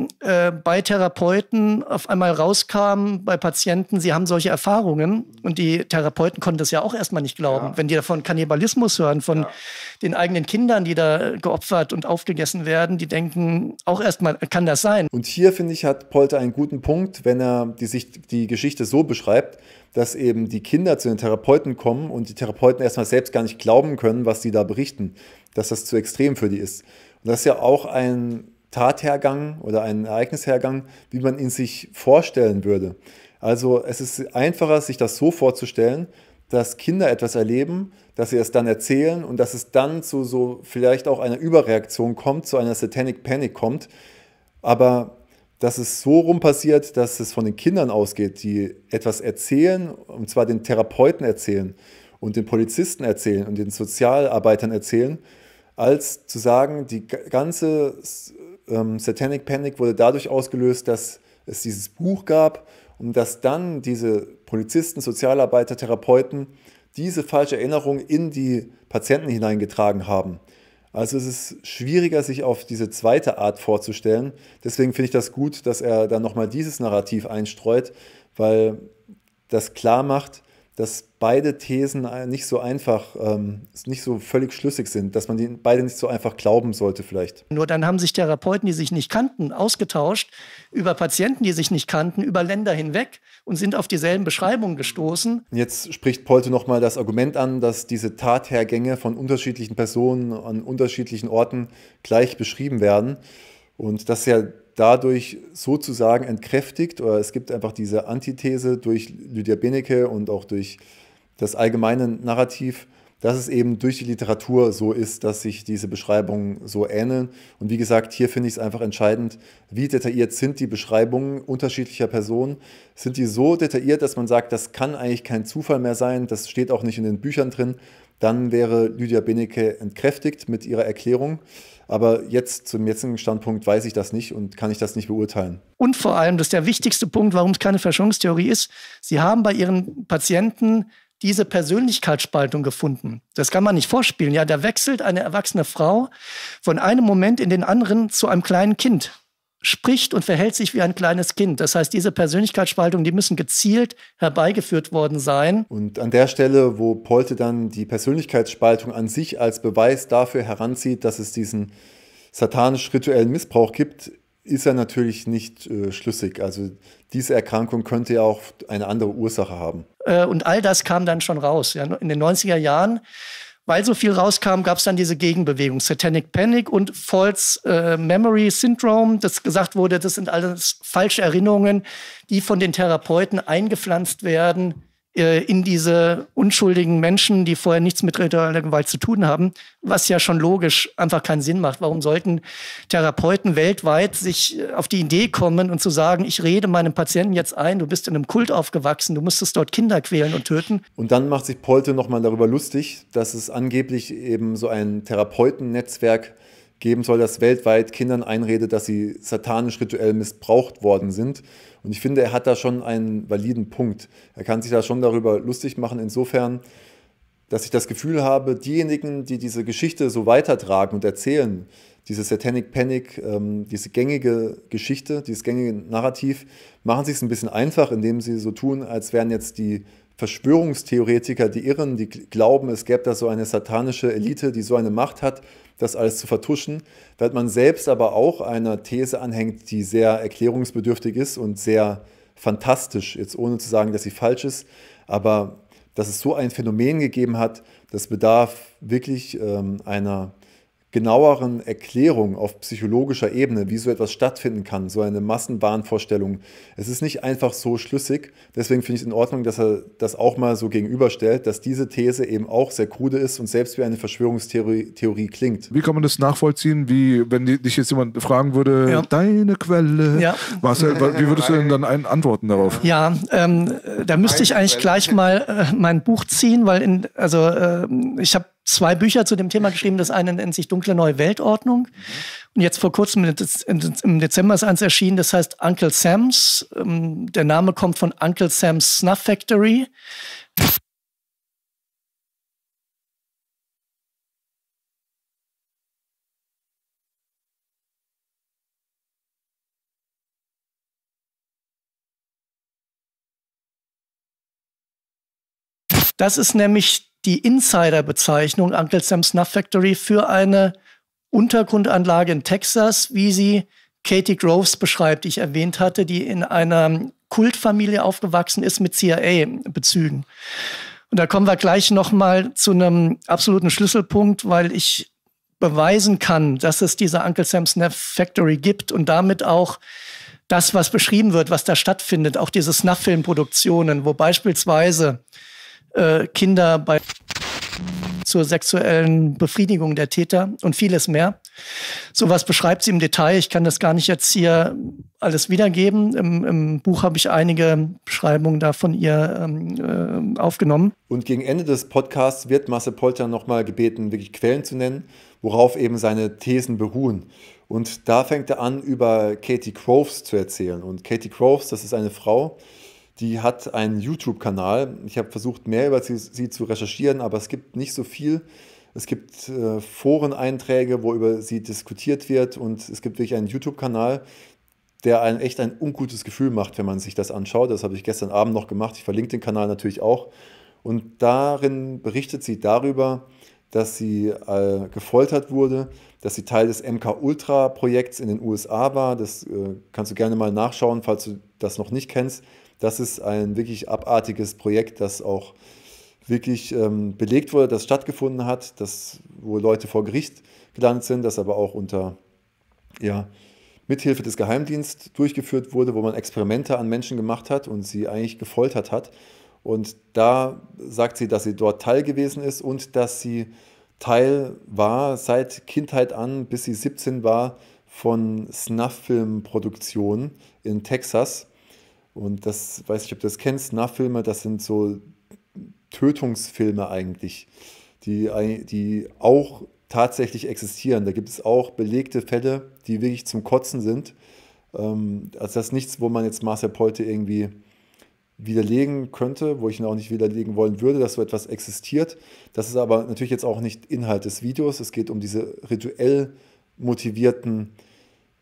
bei Therapeuten auf einmal rauskam, bei Patienten, sie haben solche Erfahrungen und die Therapeuten konnten das ja auch erstmal nicht glauben. Wenn die davon Kannibalismus hören, von den eigenen Kindern, die da geopfert und aufgegessen werden, die denken auch erstmal, kann das sein? Und hier, finde ich, hat Polte einen guten Punkt, wenn er die Geschichte so beschreibt, dass eben die Kinder zu den Therapeuten kommen und die Therapeuten erstmal selbst gar nicht glauben können, was sie da berichten, dass das zu extrem für die ist. Und das ist ja auch ein Tathergang oder ein Ereignishergang, wie man ihn sich vorstellen würde. Also es ist einfacher, sich das so vorzustellen, dass Kinder etwas erleben, dass sie es dann erzählen und dass es dann zu so vielleicht auch einer Überreaktion kommt, zu einer Satanic Panic kommt. Aber dass es so rum passiert, dass es von den Kindern ausgeht, die etwas erzählen, und zwar den Therapeuten erzählen und den Polizisten erzählen und den Sozialarbeitern erzählen, als zu sagen, die ganze Satanic Panic wurde dadurch ausgelöst, dass es dieses Buch gab und dass dann diese Polizisten, Sozialarbeiter, Therapeuten diese falsche Erinnerung in die Patienten hineingetragen haben. Also es ist schwieriger, sich auf diese zweite Art vorzustellen. Deswegen finde ich das gut, dass er dann nochmal dieses Narrativ einstreut, weil das klar macht, dass beide Thesen nicht so einfach, nicht so völlig schlüssig sind, dass man die beide nicht so einfach glauben sollte vielleicht. Nur dann haben sich Therapeuten, die sich nicht kannten, ausgetauscht über Patienten, die sich nicht kannten, über Länder hinweg und sind auf dieselben Beschreibungen gestoßen. Jetzt spricht Polte nochmal das Argument an, dass diese Tathergänge von unterschiedlichen Personen an unterschiedlichen Orten gleich beschrieben werden und das ja dadurch sozusagen entkräftigt, oder es gibt einfach diese Antithese durch Lydia Benecke und auch durch das allgemeine Narrativ, dass es eben durch die Literatur so ist, dass sich diese Beschreibungen so ähneln. Und wie gesagt, hier finde ich es einfach entscheidend, wie detailliert sind die Beschreibungen unterschiedlicher Personen. Sind die so detailliert, dass man sagt, das kann eigentlich kein Zufall mehr sein, das steht auch nicht in den Büchern drin, dann wäre Lydia Benecke entkräftigt mit ihrer Erklärung. Aber jetzt, zum jetzigen Standpunkt, weiß ich das nicht und kann ich das nicht beurteilen. Und vor allem, das ist der wichtigste Punkt, warum es keine Verschwörungstheorie ist, Sie haben bei Ihren Patienten diese Persönlichkeitsspaltung gefunden. Das kann man nicht vorspielen. Ja, da wechselt eine erwachsene Frau von einem Moment in den anderen zu einem kleinen Kind. spricht und verhält sich wie ein kleines Kind. Das heißt, diese Persönlichkeitsspaltungen, die müssen gezielt herbeigeführt worden sein. Und an der Stelle, wo Polte dann die Persönlichkeitsspaltung an sich als Beweis dafür heranzieht, dass es diesen satanisch-rituellen Missbrauch gibt, ist er natürlich nicht schlüssig. Also diese Erkrankung könnte ja auch eine andere Ursache haben. Und all das kam dann schon raus. Ja. In den 90er Jahren, weil so viel rauskam, gab es dann diese Gegenbewegung, Satanic Panic und False Memory Syndrome, das gesagt wurde, das sind alles falsche Erinnerungen, die von den Therapeuten eingepflanzt werden in diese unschuldigen Menschen, die vorher nichts mit ritueller Gewalt zu tun haben, was ja schon logisch einfach keinen Sinn macht. Warum sollten Therapeuten weltweit sich auf die Idee kommen und zu sagen, ich rede meinem Patienten jetzt ein, du bist in einem Kult aufgewachsen, du musstest dort Kinder quälen und töten. Und dann macht sich Polte nochmal darüber lustig, dass es angeblich eben so ein Therapeutennetzwerk geben soll, das weltweit Kindern einredet, dass sie satanisch rituell missbraucht worden sind. Und ich finde, er hat da schon einen validen Punkt. Er kann sich da schon darüber lustig machen, insofern, dass ich das Gefühl habe, diejenigen, die diese Geschichte so weitertragen und erzählen, diese Satanic Panic, diese gängige Geschichte, dieses gängige Narrativ, machen sich es ein bisschen einfach, indem sie so tun, als wären jetzt die Verschwörungstheoretiker, die Irren, die glauben, es gäbe da so eine satanische Elite, die so eine Macht hat, das alles zu vertuschen, während man selbst aber auch einer These anhängt, die sehr erklärungsbedürftig ist und sehr fantastisch, jetzt ohne zu sagen, dass sie falsch ist, aber dass es so ein Phänomen gegeben hat, das bedarf wirklich einer genaueren Erklärung auf psychologischer Ebene, wie so etwas stattfinden kann, so eine Massenwahnvorstellung. Es ist nicht einfach so schlüssig, deswegen finde ich es in Ordnung, dass er das auch mal so gegenüberstellt, dass diese These eben auch sehr krude ist und selbst wie eine Verschwörungstheorie klingt. Wie kann man das nachvollziehen, wie wenn dich jetzt jemand fragen würde, deine Quelle, wie würdest du denn dann antworten darauf? Ja, da müsste ich eigentlich gleich mal mein Buch ziehen, weil ich habe 2 Bücher zu dem Thema geschrieben. Das eine nennt sich Dunkle Neue Weltordnung. Und jetzt vor kurzem im Dezember ist eins erschienen, das heißt Uncle Sam's. Der Name kommt von Uncle Sam's Snuff Factory. Das ist nämlich die Insider-Bezeichnung Uncle Sam's Snuff Factory für eine Untergrundanlage in Texas, wie sie Katie Groves beschreibt, die ich erwähnt hatte, die in einer Kultfamilie aufgewachsen ist mit CIA-Bezügen. Und da kommen wir gleich noch mal zu einem absoluten Schlüsselpunkt, weil ich beweisen kann, dass es diese Uncle Sam's Snuff Factory gibt und damit auch das, was beschrieben wird, was da stattfindet, auch diese Snuff-Filmproduktionen, wo beispielsweise Kinder zur sexuellen Befriedigung der Täter und vieles mehr. Sowas beschreibt sie im Detail. Ich kann das gar nicht jetzt hier alles wiedergeben. Im Buch habe ich einige Beschreibungen da von ihr aufgenommen. Und gegen Ende des Podcasts wird Marcel Polter nochmal gebeten, wirklich Quellen zu nennen, worauf eben seine Thesen beruhen. Und da fängt er an, über Katie Groves zu erzählen. Und Katie Groves, das ist eine Frau, die hat einen YouTube-Kanal. Ich habe versucht, mehr über sie zu recherchieren, aber es gibt nicht so viel. Es gibt Foreneinträge, wo über sie diskutiert wird und es gibt wirklich einen YouTube-Kanal, der einem echt ein ungutes Gefühl macht, wenn man sich das anschaut. Das habe ich gestern Abend noch gemacht. Ich verlinke den Kanal natürlich auch. Und darin berichtet sie darüber, dass sie gefoltert wurde, dass sie Teil des MK-Ultra-Projekts in den USA war. Das kannst du gerne mal nachschauen, falls du das noch nicht kennst. Das ist ein wirklich abartiges Projekt, das auch wirklich belegt wurde, das stattgefunden hat, wo Leute vor Gericht gelandet sind, das aber auch unter Mithilfe des Geheimdienstes durchgeführt wurde, wo man Experimente an Menschen gemacht hat und sie eigentlich gefoltert hat. Und da sagt sie, dass sie dort Teil gewesen ist und dass sie Teil war seit Kindheit an, bis sie 17 war, von Snuff-Filmproduktionen in Texas. Und das, weiß nicht, ob du das kennst, Snuff-Filme, das sind so Tötungsfilme eigentlich, die auch tatsächlich existieren. Da gibt es auch belegte Fälle, die wirklich zum Kotzen sind. Also das ist nichts, wo man jetzt Marcel Polte irgendwie widerlegen könnte, wo ich ihn auch nicht widerlegen wollen würde, dass so etwas existiert. Das ist aber natürlich jetzt auch nicht Inhalt des Videos. Es geht um diese rituell motivierten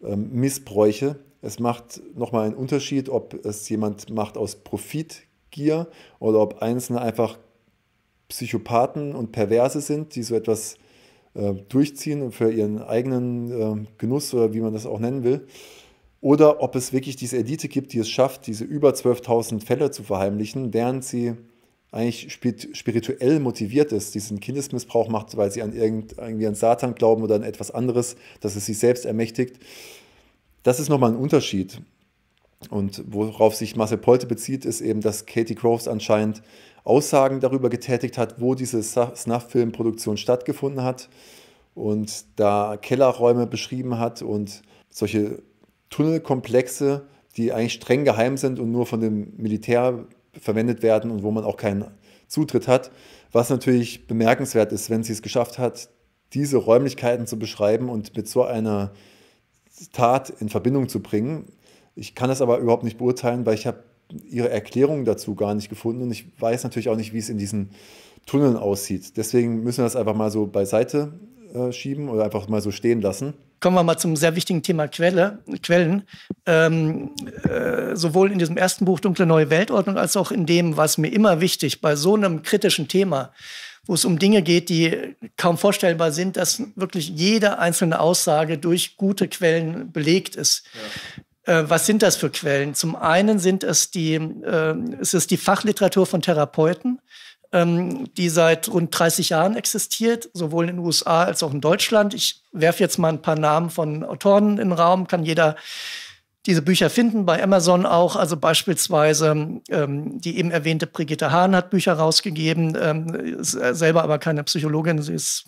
Missbräuche. Es macht nochmal einen Unterschied, ob es jemand macht aus Profitgier oder ob Einzelne einfach Psychopathen und Perverse sind, die so etwas durchziehen und für ihren eigenen Genuss oder wie man das auch nennen will. Oder ob es wirklich diese Elite gibt, die es schafft, diese über 12.000 Fälle zu verheimlichen, während sie eigentlich spirituell motiviert ist, diesen Kindesmissbrauch macht, weil sie an irgendwie an Satan glauben oder an etwas anderes, dass es sich selbst ermächtigt. Das ist nochmal ein Unterschied. Und worauf sich Marcel Polte bezieht, ist eben, dass Katie Groves anscheinend Aussagen darüber getätigt hat, wo diese Snuff-Filmproduktion stattgefunden hat und da Kellerräume beschrieben hat und solche Tunnelkomplexe, die eigentlich streng geheim sind und nur von dem Militär verwendet werden und wo man auch keinen Zutritt hat, was natürlich bemerkenswert ist, wenn sie es geschafft hat, diese Räumlichkeiten zu beschreiben und mit so einer Tat in Verbindung zu bringen. Ich kann das aber überhaupt nicht beurteilen, weil ich habe ihre Erklärung dazu gar nicht gefunden und ich weiß natürlich auch nicht, wie es in diesen Tunneln aussieht. Deswegen müssen wir das einfach mal so beiseite schieben oder einfach mal so stehen lassen. Kommen wir mal zum sehr wichtigen Thema Quellen. Sowohl in diesem ersten Buch Dunkle Neue Weltordnung als auch in dem, was mir immer wichtig bei so einem kritischen Thema, wo es um Dinge geht, die kaum vorstellbar sind, dass wirklich jede einzelne Aussage durch gute Quellen belegt ist. Ja. Was sind das für Quellen? Zum einen sind es die Fachliteratur von Therapeuten, die seit rund 30 Jahren existiert, sowohl in den USA als auch in Deutschland. Ich werfe jetzt mal ein paar Namen von Autoren in den Raum, kann jeder diese Bücher finden, bei Amazon auch. Also beispielsweise die eben erwähnte Brigitte Hahn hat Bücher rausgegeben, ist selber aber keine Psychologin, sie ist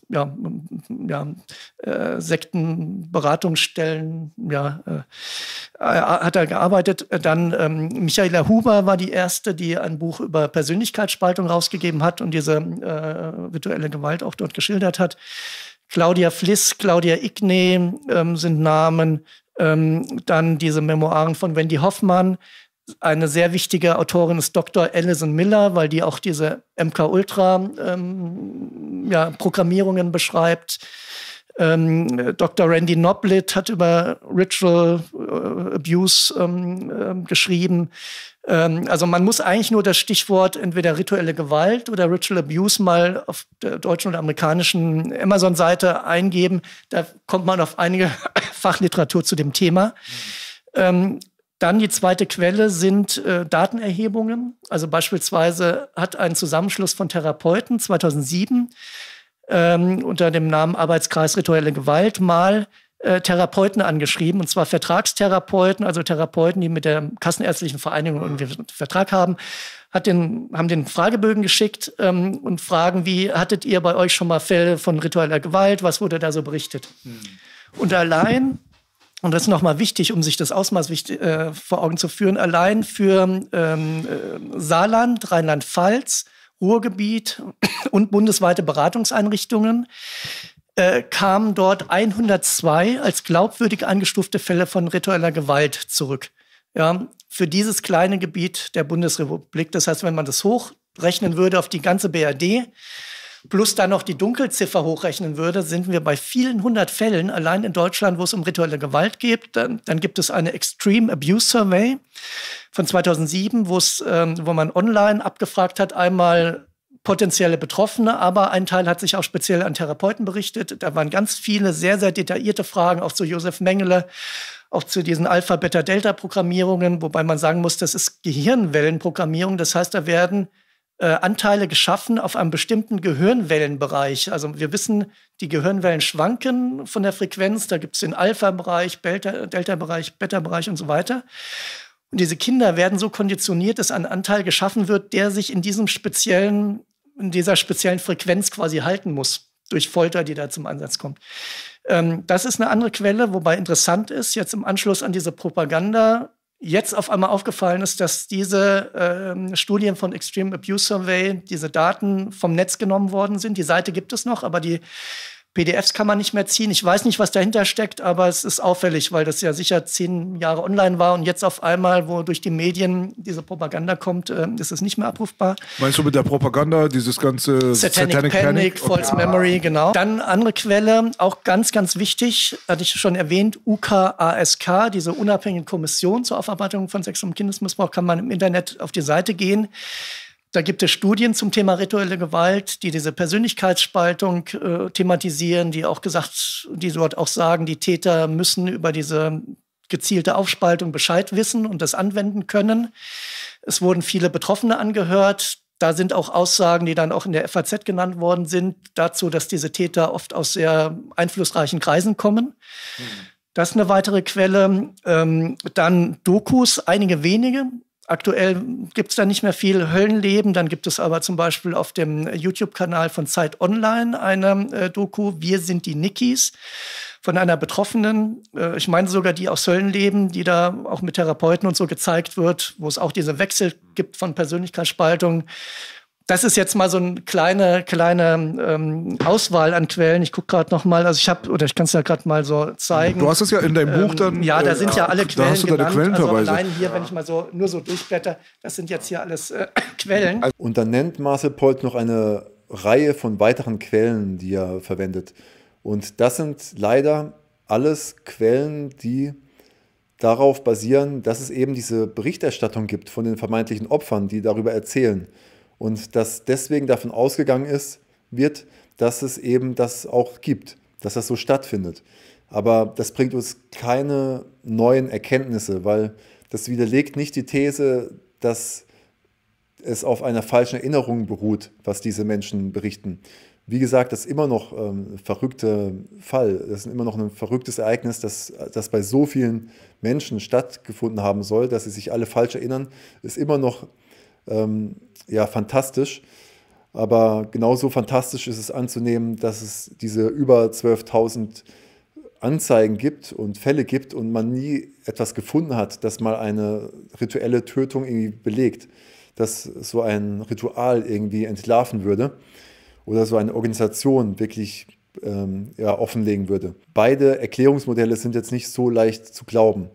Sektenberatungsstellen, hat er gearbeitet. Dann Michaela Huber war die erste, die ein Buch über Persönlichkeitsspaltung rausgegeben hat und diese rituelle Gewalt auch dort geschildert hat. Claudia Fliss, Claudia Igney sind Namen. Dann diese Memoiren von Wendy Hoffmann. Eine sehr wichtige Autorin ist Dr. Alison Miller, weil die auch diese MK-Ultra-Programmierungen beschreibt. Dr. Randy Noblitt hat über Ritual Abuse geschrieben. Also man muss eigentlich nur das Stichwort entweder rituelle Gewalt oder Ritual Abuse mal auf der deutschen oder amerikanischen Amazon-Seite eingeben. Da kommt man auf einige Fachliteratur zu dem Thema. Dann die zweite Quelle sind Datenerhebungen. Also beispielsweise hat ein Zusammenschluss von Therapeuten 2007 unter dem Namen Arbeitskreis Rituelle Gewalt mal Therapeuten angeschrieben, und zwar Vertragstherapeuten, also Therapeuten, die mit der Kassenärztlichen Vereinigung irgendwie einen Vertrag haben, haben den Fragebögen geschickt und fragen, wie hattet ihr bei euch schon mal Fälle von ritueller Gewalt, was wurde da so berichtet? Und allein, und das ist nochmal wichtig, um sich das Ausmaß vor Augen zu führen, allein für Saarland, Rheinland-Pfalz, Ruhrgebiet und bundesweite Beratungseinrichtungen kamen dort 102 als glaubwürdig eingestufte Fälle von ritueller Gewalt zurück. Ja, für dieses kleine Gebiet der Bundesrepublik. Das heißt, wenn man das hochrechnen würde auf die ganze BRD, plus dann noch die Dunkelziffer hochrechnen würde, sind wir bei vielen hundert Fällen allein in Deutschland, wo es um rituelle Gewalt geht. Dann gibt es eine Extreme Abuse Survey von 2007, wo man online abgefragt hat, einmal potenzielle Betroffene, aber ein Teil hat sich auch speziell an Therapeuten berichtet. Da waren ganz viele sehr, sehr detaillierte Fragen, auch zu Josef Mengele, auch zu diesen Alpha-Beta-Delta-Programmierungen, wobei man sagen muss, das ist Gehirnwellenprogrammierung. Das heißt, da werden Anteile geschaffen auf einem bestimmten Gehirnwellenbereich. Also wir wissen, die Gehirnwellen schwanken von der Frequenz. Da gibt es den Alpha-Bereich, Delta-Bereich, Beta-Bereich und so weiter. Und diese Kinder werden so konditioniert, dass ein Anteil geschaffen wird, der sich in dieser speziellen Frequenz quasi halten muss, durch Folter, die da zum Einsatz kommt. Das ist eine andere Quelle, wobei interessant ist, jetzt im Anschluss an diese Propaganda, jetzt auf einmal aufgefallen ist, dass diese Studien von Extreme Abuse Survey, diese Daten vom Netz genommen worden sind. Die Seite gibt es noch, aber die PDFs kann man nicht mehr ziehen. Ich weiß nicht, was dahinter steckt, aber es ist auffällig, weil das ja sicher 10 Jahre online war und jetzt auf einmal, wo durch die Medien diese Propaganda kommt, ist es nicht mehr abrufbar. Meinst du mit der Propaganda, dieses ganze Satanic Panic, False Memory, genau. Dann andere Quelle, auch ganz, ganz wichtig, hatte ich schon erwähnt, UKASK, diese unabhängige Kommission zur Aufarbeitung von sexuellem Kindesmissbrauch, kann man im Internet auf die Seite gehen. Da gibt es Studien zum Thema rituelle Gewalt, die diese Persönlichkeitsspaltung thematisieren, die dort auch sagen, die Täter müssen über diese gezielte Aufspaltung Bescheid wissen und das anwenden können. Es wurden viele Betroffene angehört. Da sind auch Aussagen, die dann auch in der FAZ genannt worden sind, dazu, dass diese Täter oft aus sehr einflussreichen Kreisen kommen. Das ist eine weitere Quelle. Dann Dokus, einige wenige. Aktuell gibt es da nicht mehr viel Höllenleben. Dann gibt es aber zum Beispiel auf dem YouTube-Kanal von Zeit Online eine Doku, Wir sind die Nickys, von einer Betroffenen. Ich meine sogar die aus Höllenleben, die da auch mit Therapeuten und so gezeigt wird, wo es auch diese Wechsel gibt von Persönlichkeitsspaltung. Das ist jetzt mal so eine kleine Auswahl an Quellen. Ich gucke gerade noch mal, also ich kann es ja gerade mal so zeigen. Du hast es ja in deinem Buch dann. Ja, da sind ja alle Quellen da hast du deine Quellenverweise. Also allein hier, wenn ich mal nur so durchblätter, das sind jetzt hier alles Quellen. Und dann nennt Marcel Polt noch eine Reihe von weiteren Quellen, die er verwendet. Und das sind leider alles Quellen, die darauf basieren, dass es eben diese Berichterstattung gibt von den vermeintlichen Opfern, die darüber erzählen. Und dass deswegen davon ausgegangen wird, dass es eben das auch gibt, dass das so stattfindet. Aber das bringt uns keine neuen Erkenntnisse, weil das widerlegt nicht die These, dass es auf einer falschen Erinnerung beruht, was diese Menschen berichten. Wie gesagt, das ist immer noch ein verrückter Fall. Das ist immer noch ein verrücktes Ereignis, das bei so vielen Menschen stattgefunden haben soll, dass sie sich alle falsch erinnern, ist immer noch fantastisch. Aber genauso fantastisch ist es anzunehmen, dass es diese über 12.000 Anzeigen gibt und Fälle gibt und man nie etwas gefunden hat, das mal eine rituelle Tötung irgendwie belegt, dass so ein Ritual irgendwie entlarven würde oder so eine Organisation wirklich offenlegen würde. Beide Erklärungsmodelle sind jetzt nicht so leicht zu glauben.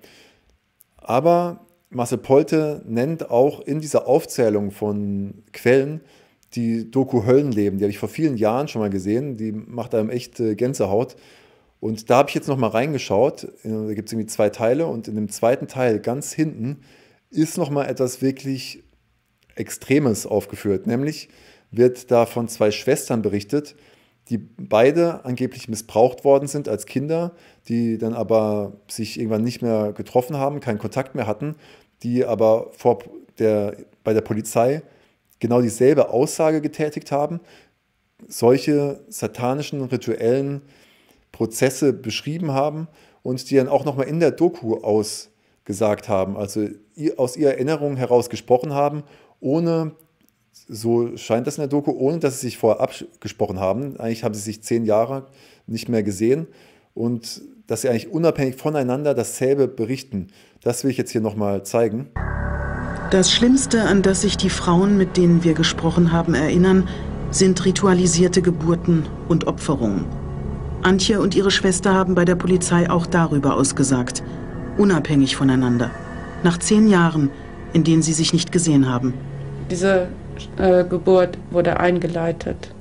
Aber Marcel Polte nennt auch in dieser Aufzählung von Quellen die Doku Höllenleben. Die habe ich vor vielen Jahren schon mal gesehen. Die macht einem echt Gänsehaut. Und da habe ich jetzt noch mal reingeschaut. Da gibt es irgendwie 2 Teile. Und in dem zweiten Teil, ganz hinten, ist noch mal etwas wirklich Extremes aufgeführt. Nämlich wird da von 2 Schwestern berichtet, die beide angeblich missbraucht worden sind als Kinder, die dann aber sich irgendwann nicht mehr getroffen haben, keinen Kontakt mehr hatten, die aber bei der Polizei genau dieselbe Aussage getätigt haben, solche satanischen, rituellen Prozesse beschrieben haben und die dann auch nochmal in der Doku ausgesagt haben, also aus ihrer Erinnerung heraus gesprochen haben, ohne, so scheint das in der Doku, ohne dass sie sich vorher abgesprochen haben. Eigentlich haben sie sich 10 Jahre nicht mehr gesehen und dass sie eigentlich unabhängig voneinander dasselbe berichten. Das will ich jetzt hier nochmal zeigen. Das Schlimmste, an das sich die Frauen, mit denen wir gesprochen haben, erinnern, sind ritualisierte Geburten und Opferungen. Antje und ihre Schwester haben bei der Polizei auch darüber ausgesagt, unabhängig voneinander, nach 10 Jahren, in denen sie sich nicht gesehen haben. Diese Geburt wurde eingeleitet.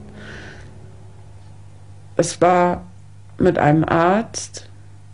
Es war mit einem Arzt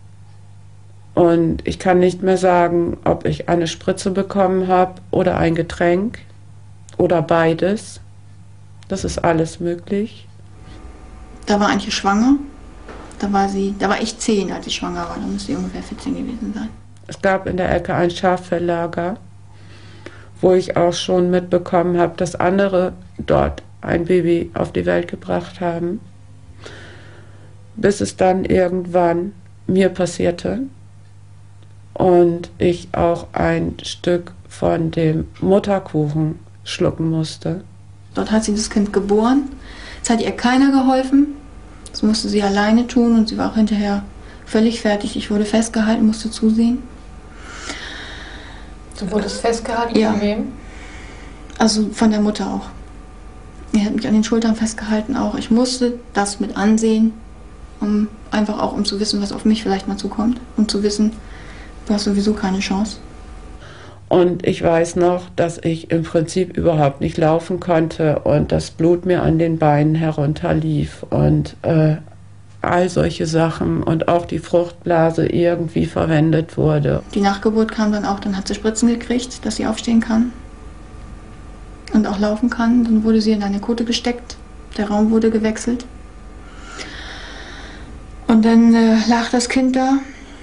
und ich kann nicht mehr sagen, ob ich eine Spritze bekommen habe oder ein Getränk oder beides. Das ist alles möglich. Da war Antje schwanger. Da war ich 10, als ich schwanger war. Da muss sie ungefähr 14 gewesen sein. Es gab in der Ecke ein Schaffellager, wo ich auch schon mitbekommen habe, dass andere dort ein Baby auf die Welt gebracht haben. Bis es dann irgendwann mir passierte und ich auch ein Stück von dem Mutterkuchen schlucken musste. Dort hat sie das Kind geboren. Es hat ihr keiner geholfen. Das musste sie alleine tun und sie war auch hinterher völlig fertig. Ich wurde festgehalten, musste zusehen. Du wurdest festgehalten? Ja. Von wem? Also von der Mutter auch. Er hat mich an den Schultern festgehalten auch. Ich musste das mit ansehen, um zu wissen, was auf mich vielleicht mal zukommt. Und zu wissen, du hast sowieso keine Chance. Und ich weiß noch, dass ich im Prinzip überhaupt nicht laufen konnte und das Blut mir an den Beinen herunterlief und all solche Sachen und auch die Fruchtblase irgendwie verwendet wurde. Die Nachgeburt kam dann auch, dann hat sie Spritzen gekriegt, dass sie aufstehen kann und auch laufen kann. Dann wurde sie in eine Kote gesteckt, der Raum wurde gewechselt. Und dann lag das Kind da,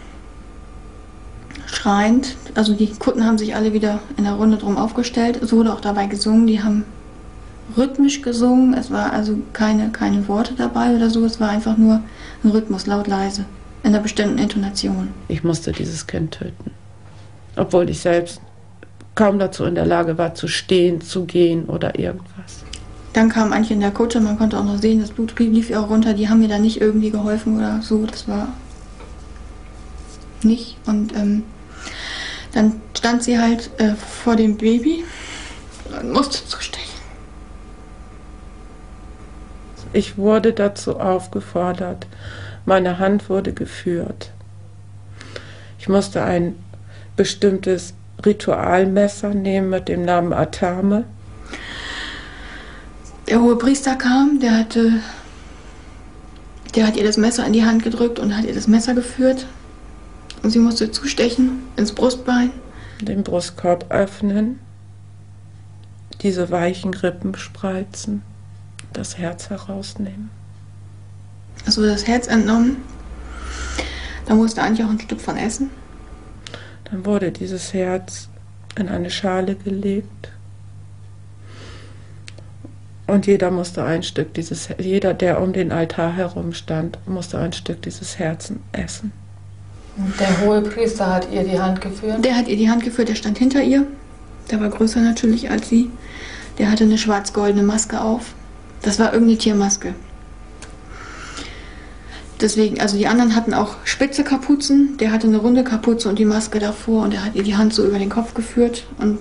schreiend. Also die Kutten haben sich alle wieder in der Runde drum aufgestellt. Es wurde auch dabei gesungen, die haben rhythmisch gesungen. Es war also keine Worte dabei oder so, es war einfach nur ein Rhythmus, laut, leise, in einer bestimmten Intonation. Ich musste dieses Kind töten, obwohl ich selbst kaum dazu in der Lage war, zu stehen, zu gehen oder irgendwas. Dann kam Antje in der Kutsche, man konnte auch noch sehen, das Blut lief ihr auch runter. Die haben mir da nicht irgendwie geholfen oder so, das war nicht. Und dann stand sie halt vor dem Baby und musste zustechen. Ich wurde dazu aufgefordert, meine Hand wurde geführt. Ich musste ein bestimmtes Ritualmesser nehmen mit dem Namen Atame. Der Hohepriester kam, der hat ihr das Messer in die Hand gedrückt und hat ihr das Messer geführt. Und sie musste zustechen ins Brustbein. Den Brustkorb öffnen, diese weichen Rippen spreizen, das Herz herausnehmen. Es wurde das Herz entnommen. Da musste Antje auch ein Stück von essen. Dann wurde dieses Herz in eine Schale gelegt. Und jeder, der um den Altar herum stand, musste ein Stück dieses Herzens essen. Und der Hohepriester hat ihr die Hand geführt? Der hat ihr die Hand geführt, der stand hinter ihr. Der war größer natürlich als sie. Der hatte eine schwarz-goldene Maske auf. Das war irgendeine Tiermaske. Deswegen, also die anderen hatten auch spitze Kapuzen. Der hatte eine runde Kapuze und die Maske davor. Und er hat ihr die Hand so über den Kopf geführt. Und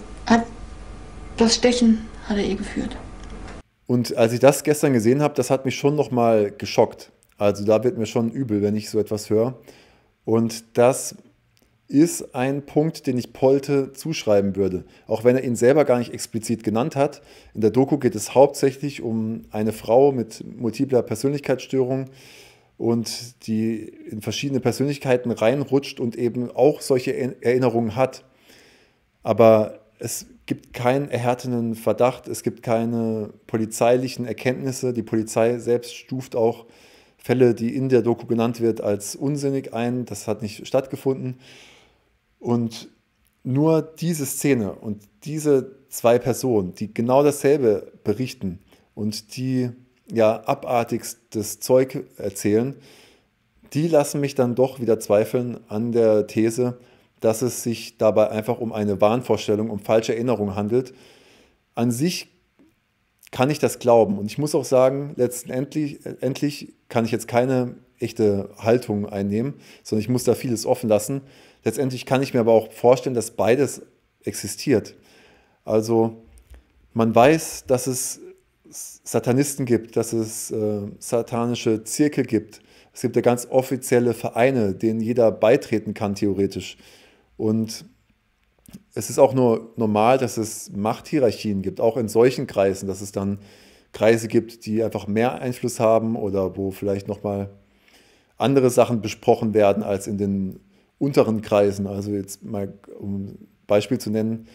das Stechen hat er ihr geführt. Und als ich das gestern gesehen habe, das hat mich schon nochmal geschockt. Also da wird mir schon übel, wenn ich so etwas höre. Und das ist ein Punkt, den ich Polte zuschreiben würde. Auch wenn er ihn selber gar nicht explizit genannt hat. In der Doku geht es hauptsächlich um eine Frau mit multipler Persönlichkeitsstörung und die in verschiedene Persönlichkeiten reinrutscht und eben auch solche Erinnerungen hat. Aber es gibt keinen erhärtenden Verdacht, es gibt keine polizeilichen Erkenntnisse. Die Polizei selbst stuft auch Fälle, die in der Doku genannt wird, als unsinnig ein. Das hat nicht stattgefunden. Und nur diese Szene und diese zwei Personen, die genau dasselbe berichten und die ja abartigstes Zeug erzählen, die lassen mich dann doch wieder zweifeln an der These, dass es sich dabei einfach um eine Wahnvorstellung, um falsche Erinnerungen handelt. An sich kann ich das glauben. Und ich muss auch sagen, letztendlich kann ich jetzt keine echte Haltung einnehmen, sondern ich muss da vieles offen lassen. Letztendlich kann ich mir aber auch vorstellen, dass beides existiert. Also man weiß, dass es Satanisten gibt, dass es satanische Zirkel gibt. Es gibt ja ganz offizielle Vereine, denen jeder beitreten kann, theoretisch. Und es ist auch nur normal, dass es Machthierarchien gibt, auch in solchen Kreisen, dass es dann Kreise gibt, die einfach mehr Einfluss haben oder wo vielleicht nochmal andere Sachen besprochen werden als in den unteren Kreisen. Also jetzt mal, um ein Beispiel zu nennen,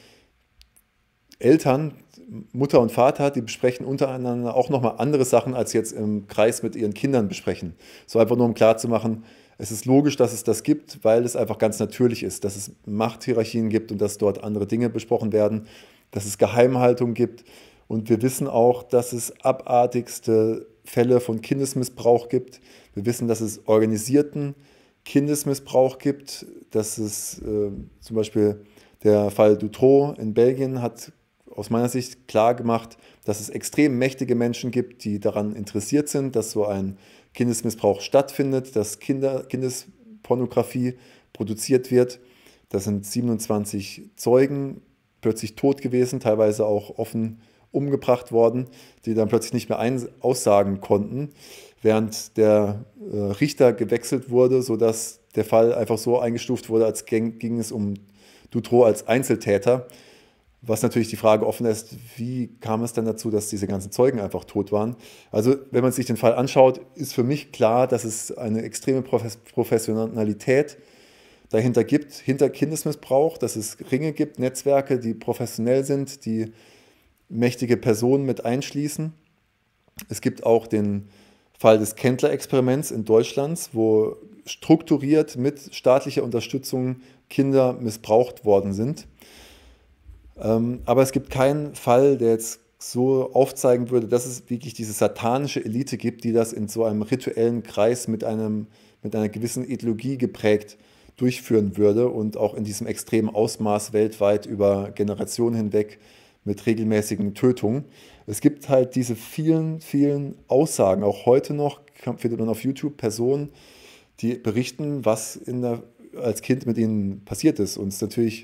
Eltern, Mutter und Vater, die besprechen untereinander auch nochmal andere Sachen, als jetzt im Kreis mit ihren Kindern besprechen. So einfach nur, um klarzumachen, es ist logisch, dass es das gibt, weil es einfach ganz natürlich ist, dass es Machthierarchien gibt und dass dort andere Dinge besprochen werden, dass es Geheimhaltung gibt. Und wir wissen auch, dass es abartigste Fälle von Kindesmissbrauch gibt. Wir wissen, dass es organisierten Kindesmissbrauch gibt. Dass es zum Beispiel der Fall Dutroux in Belgien hat aus meiner Sicht klar gemacht, dass es extrem mächtige Menschen gibt, die daran interessiert sind, dass so ein Kindesmissbrauch stattfindet, dass Kindespornografie produziert wird. Das sind 27 Zeugen plötzlich tot gewesen, teilweise auch offen umgebracht worden, die dann plötzlich nicht mehr aussagen konnten, während der Richter gewechselt wurde, sodass der Fall einfach so eingestuft wurde, als ging es um Dutroux als Einzeltäter. Was natürlich die Frage offen lässt, wie kam es dann dazu, dass diese ganzen Zeugen einfach tot waren? Also wenn man sich den Fall anschaut, ist für mich klar, dass es eine extreme Professionalität dahinter gibt, hinter Kindesmissbrauch, dass es Ringe gibt, Netzwerke, die professionell sind, die mächtige Personen mit einschließen. Es gibt auch den Fall des Kendler-Experiments in Deutschland, wo strukturiert mit staatlicher Unterstützung Kinder missbraucht worden sind. Aber es gibt keinen Fall, der jetzt so aufzeigen würde, dass es wirklich diese satanische Elite gibt, die das in so einem rituellen Kreis mit einer gewissen Ideologie geprägt durchführen würde und auch in diesem extremen Ausmaß weltweit über Generationen hinweg mit regelmäßigen Tötungen. Es gibt halt diese vielen, vielen Aussagen, auch heute noch findet man auf YouTube Personen, die berichten, was als Kind mit ihnen passiert ist. Und es ist natürlich,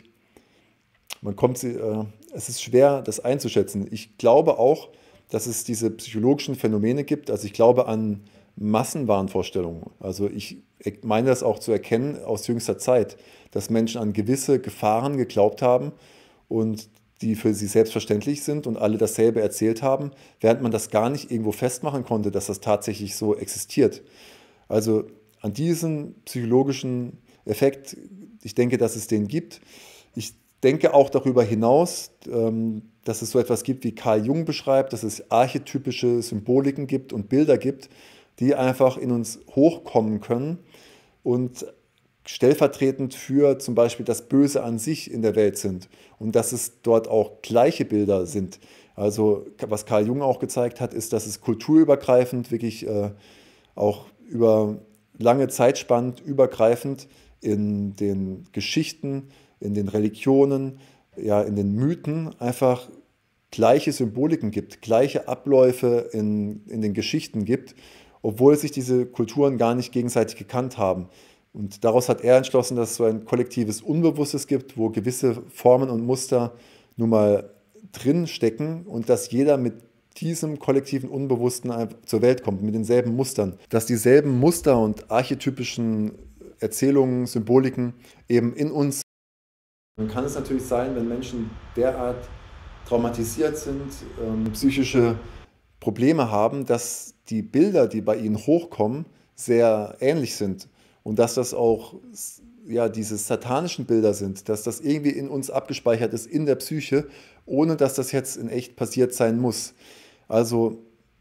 es ist schwer, das einzuschätzen. Ich glaube auch, dass es diese psychologischen Phänomene gibt. Also ich glaube an Massenwahnvorstellungen. Also ich meine das auch zu erkennen aus jüngster Zeit, dass Menschen an gewisse Gefahren geglaubt haben und die für sie selbstverständlich sind und alle dasselbe erzählt haben, während man das gar nicht irgendwo festmachen konnte, dass das tatsächlich so existiert. Also an diesen psychologischen Effekt, ich denke, dass es den gibt. Ich denke auch darüber hinaus, dass es so etwas gibt, wie Carl Jung beschreibt, dass es archetypische Symboliken gibt und Bilder gibt, die einfach in uns hochkommen können und stellvertretend für zum Beispiel das Böse an sich in der Welt sind und dass es dort auch gleiche Bilder sind. Also was Carl Jung auch gezeigt hat, ist, dass es kulturübergreifend, wirklich auch über lange Zeitspannen übergreifend in den Geschichten, in den Religionen, ja, in den Mythen einfach gleiche Symboliken gibt, gleiche Abläufe in den Geschichten gibt, obwohl sich diese Kulturen gar nicht gegenseitig gekannt haben. Und daraus hat er entschlossen, dass es so ein kollektives Unbewusstes gibt, wo gewisse Formen und Muster nun mal drin stecken und dass jeder mit diesem kollektiven Unbewussten zur Welt kommt, mit denselben Mustern. Dass dieselben Muster und archetypischen Erzählungen, Symboliken eben in uns. Dann kann es natürlich sein, wenn Menschen derart traumatisiert sind, psychische Probleme haben, dass die Bilder, die bei ihnen hochkommen, sehr ähnlich sind. Und dass das auch ja, diese satanischen Bilder sind, dass das irgendwie in uns abgespeichert ist, in der Psyche, ohne dass das jetzt in echt passiert sein muss. Also,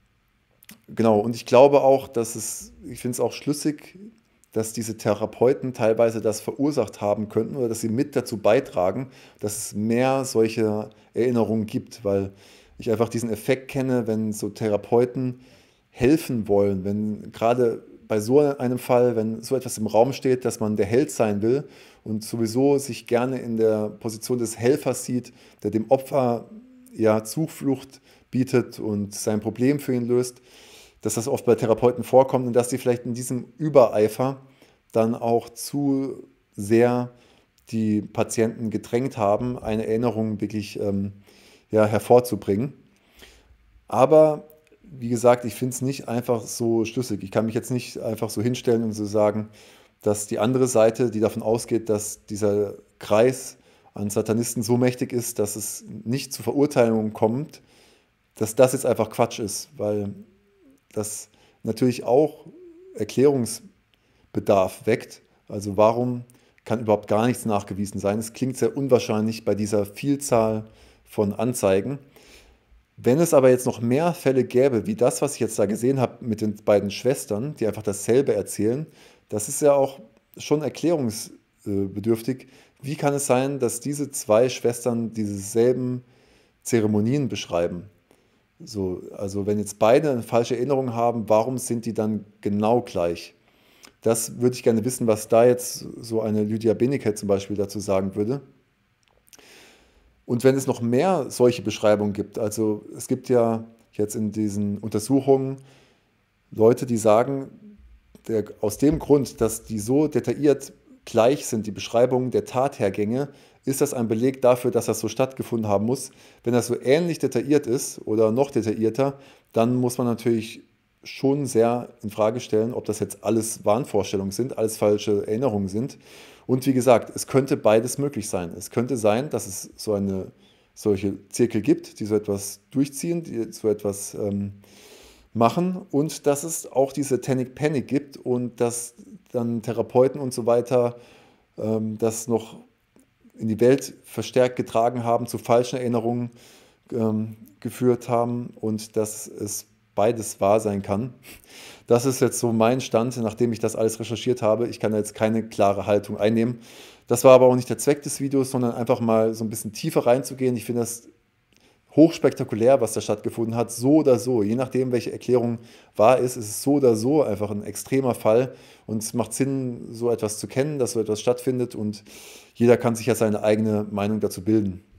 genau, und ich glaube auch, ich finde es auch schlüssig, dass diese Therapeuten teilweise das verursacht haben könnten oder dass sie mit dazu beitragen, dass es mehr solche Erinnerungen gibt, weil ich einfach diesen Effekt kenne, wenn so Therapeuten helfen wollen, wenn gerade bei so einem Fall, wenn so etwas im Raum steht, dass man der Held sein will und sowieso sich gerne in der Position des Helfers sieht, der dem Opfer ja Zuflucht bietet und sein Problem für ihn löst, dass das oft bei Therapeuten vorkommt und dass sie vielleicht in diesem Übereifer dann auch zu sehr die Patienten gedrängt haben, eine Erinnerung wirklich hervorzubringen. Aber wie gesagt, ich finde es nicht einfach so schlüssig. Ich kann mich jetzt nicht einfach so hinstellen und so sagen, dass die andere Seite, die davon ausgeht, dass dieser Kreis an Satanisten so mächtig ist, dass es nicht zu Verurteilungen kommt, dass das jetzt einfach Quatsch ist, weil das natürlich auch Erklärungsbedarf weckt. Also warum kann überhaupt gar nichts nachgewiesen sein? Es klingt sehr unwahrscheinlich bei dieser Vielzahl von Anzeigen. Wenn es aber jetzt noch mehr Fälle gäbe, wie das, was ich jetzt da gesehen habe mit den beiden Schwestern, die einfach dasselbe erzählen, das ist ja auch schon erklärungsbedürftig. Wie kann es sein, dass diese zwei Schwestern dieselben Zeremonien beschreiben? So, also wenn jetzt beide eine falsche Erinnerung haben, warum sind die dann genau gleich? Das würde ich gerne wissen, was da jetzt so eine Lydia Benecke zum Beispiel dazu sagen würde. Und wenn es noch mehr solche Beschreibungen gibt, also es gibt ja jetzt in diesen Untersuchungen Leute, die sagen, aus dem Grund, dass die so detailliert gleich sind, die Beschreibungen der Tathergänge, ist das ein Beleg dafür, dass das so stattgefunden haben muss. Wenn das so ähnlich detailliert ist oder noch detaillierter, dann muss man natürlich schon sehr in Frage stellen, ob das jetzt alles Wahnvorstellungen sind, alles falsche Erinnerungen sind. Und wie gesagt, es könnte beides möglich sein. Es könnte sein, dass es solche Zirkel gibt, die so etwas durchziehen, die so etwas machen und dass es auch diese Satanic Panic gibt und dass dann Therapeuten und so weiter das noch in die Welt verstärkt getragen haben, zu falschen Erinnerungen geführt haben und dass es beides wahr sein kann. Das ist jetzt so mein Stand, nachdem ich das alles recherchiert habe. Ich kann jetzt keine klare Haltung einnehmen. Das war aber auch nicht der Zweck des Videos, sondern einfach mal so ein bisschen tiefer reinzugehen. Ich finde das hochspektakulär, was da stattgefunden hat, so oder so. Je nachdem, welche Erklärung wahr ist, ist es so oder so einfach ein extremer Fall. Und es macht Sinn, so etwas zu kennen, dass so etwas stattfindet. Und jeder kann sich ja seine eigene Meinung dazu bilden.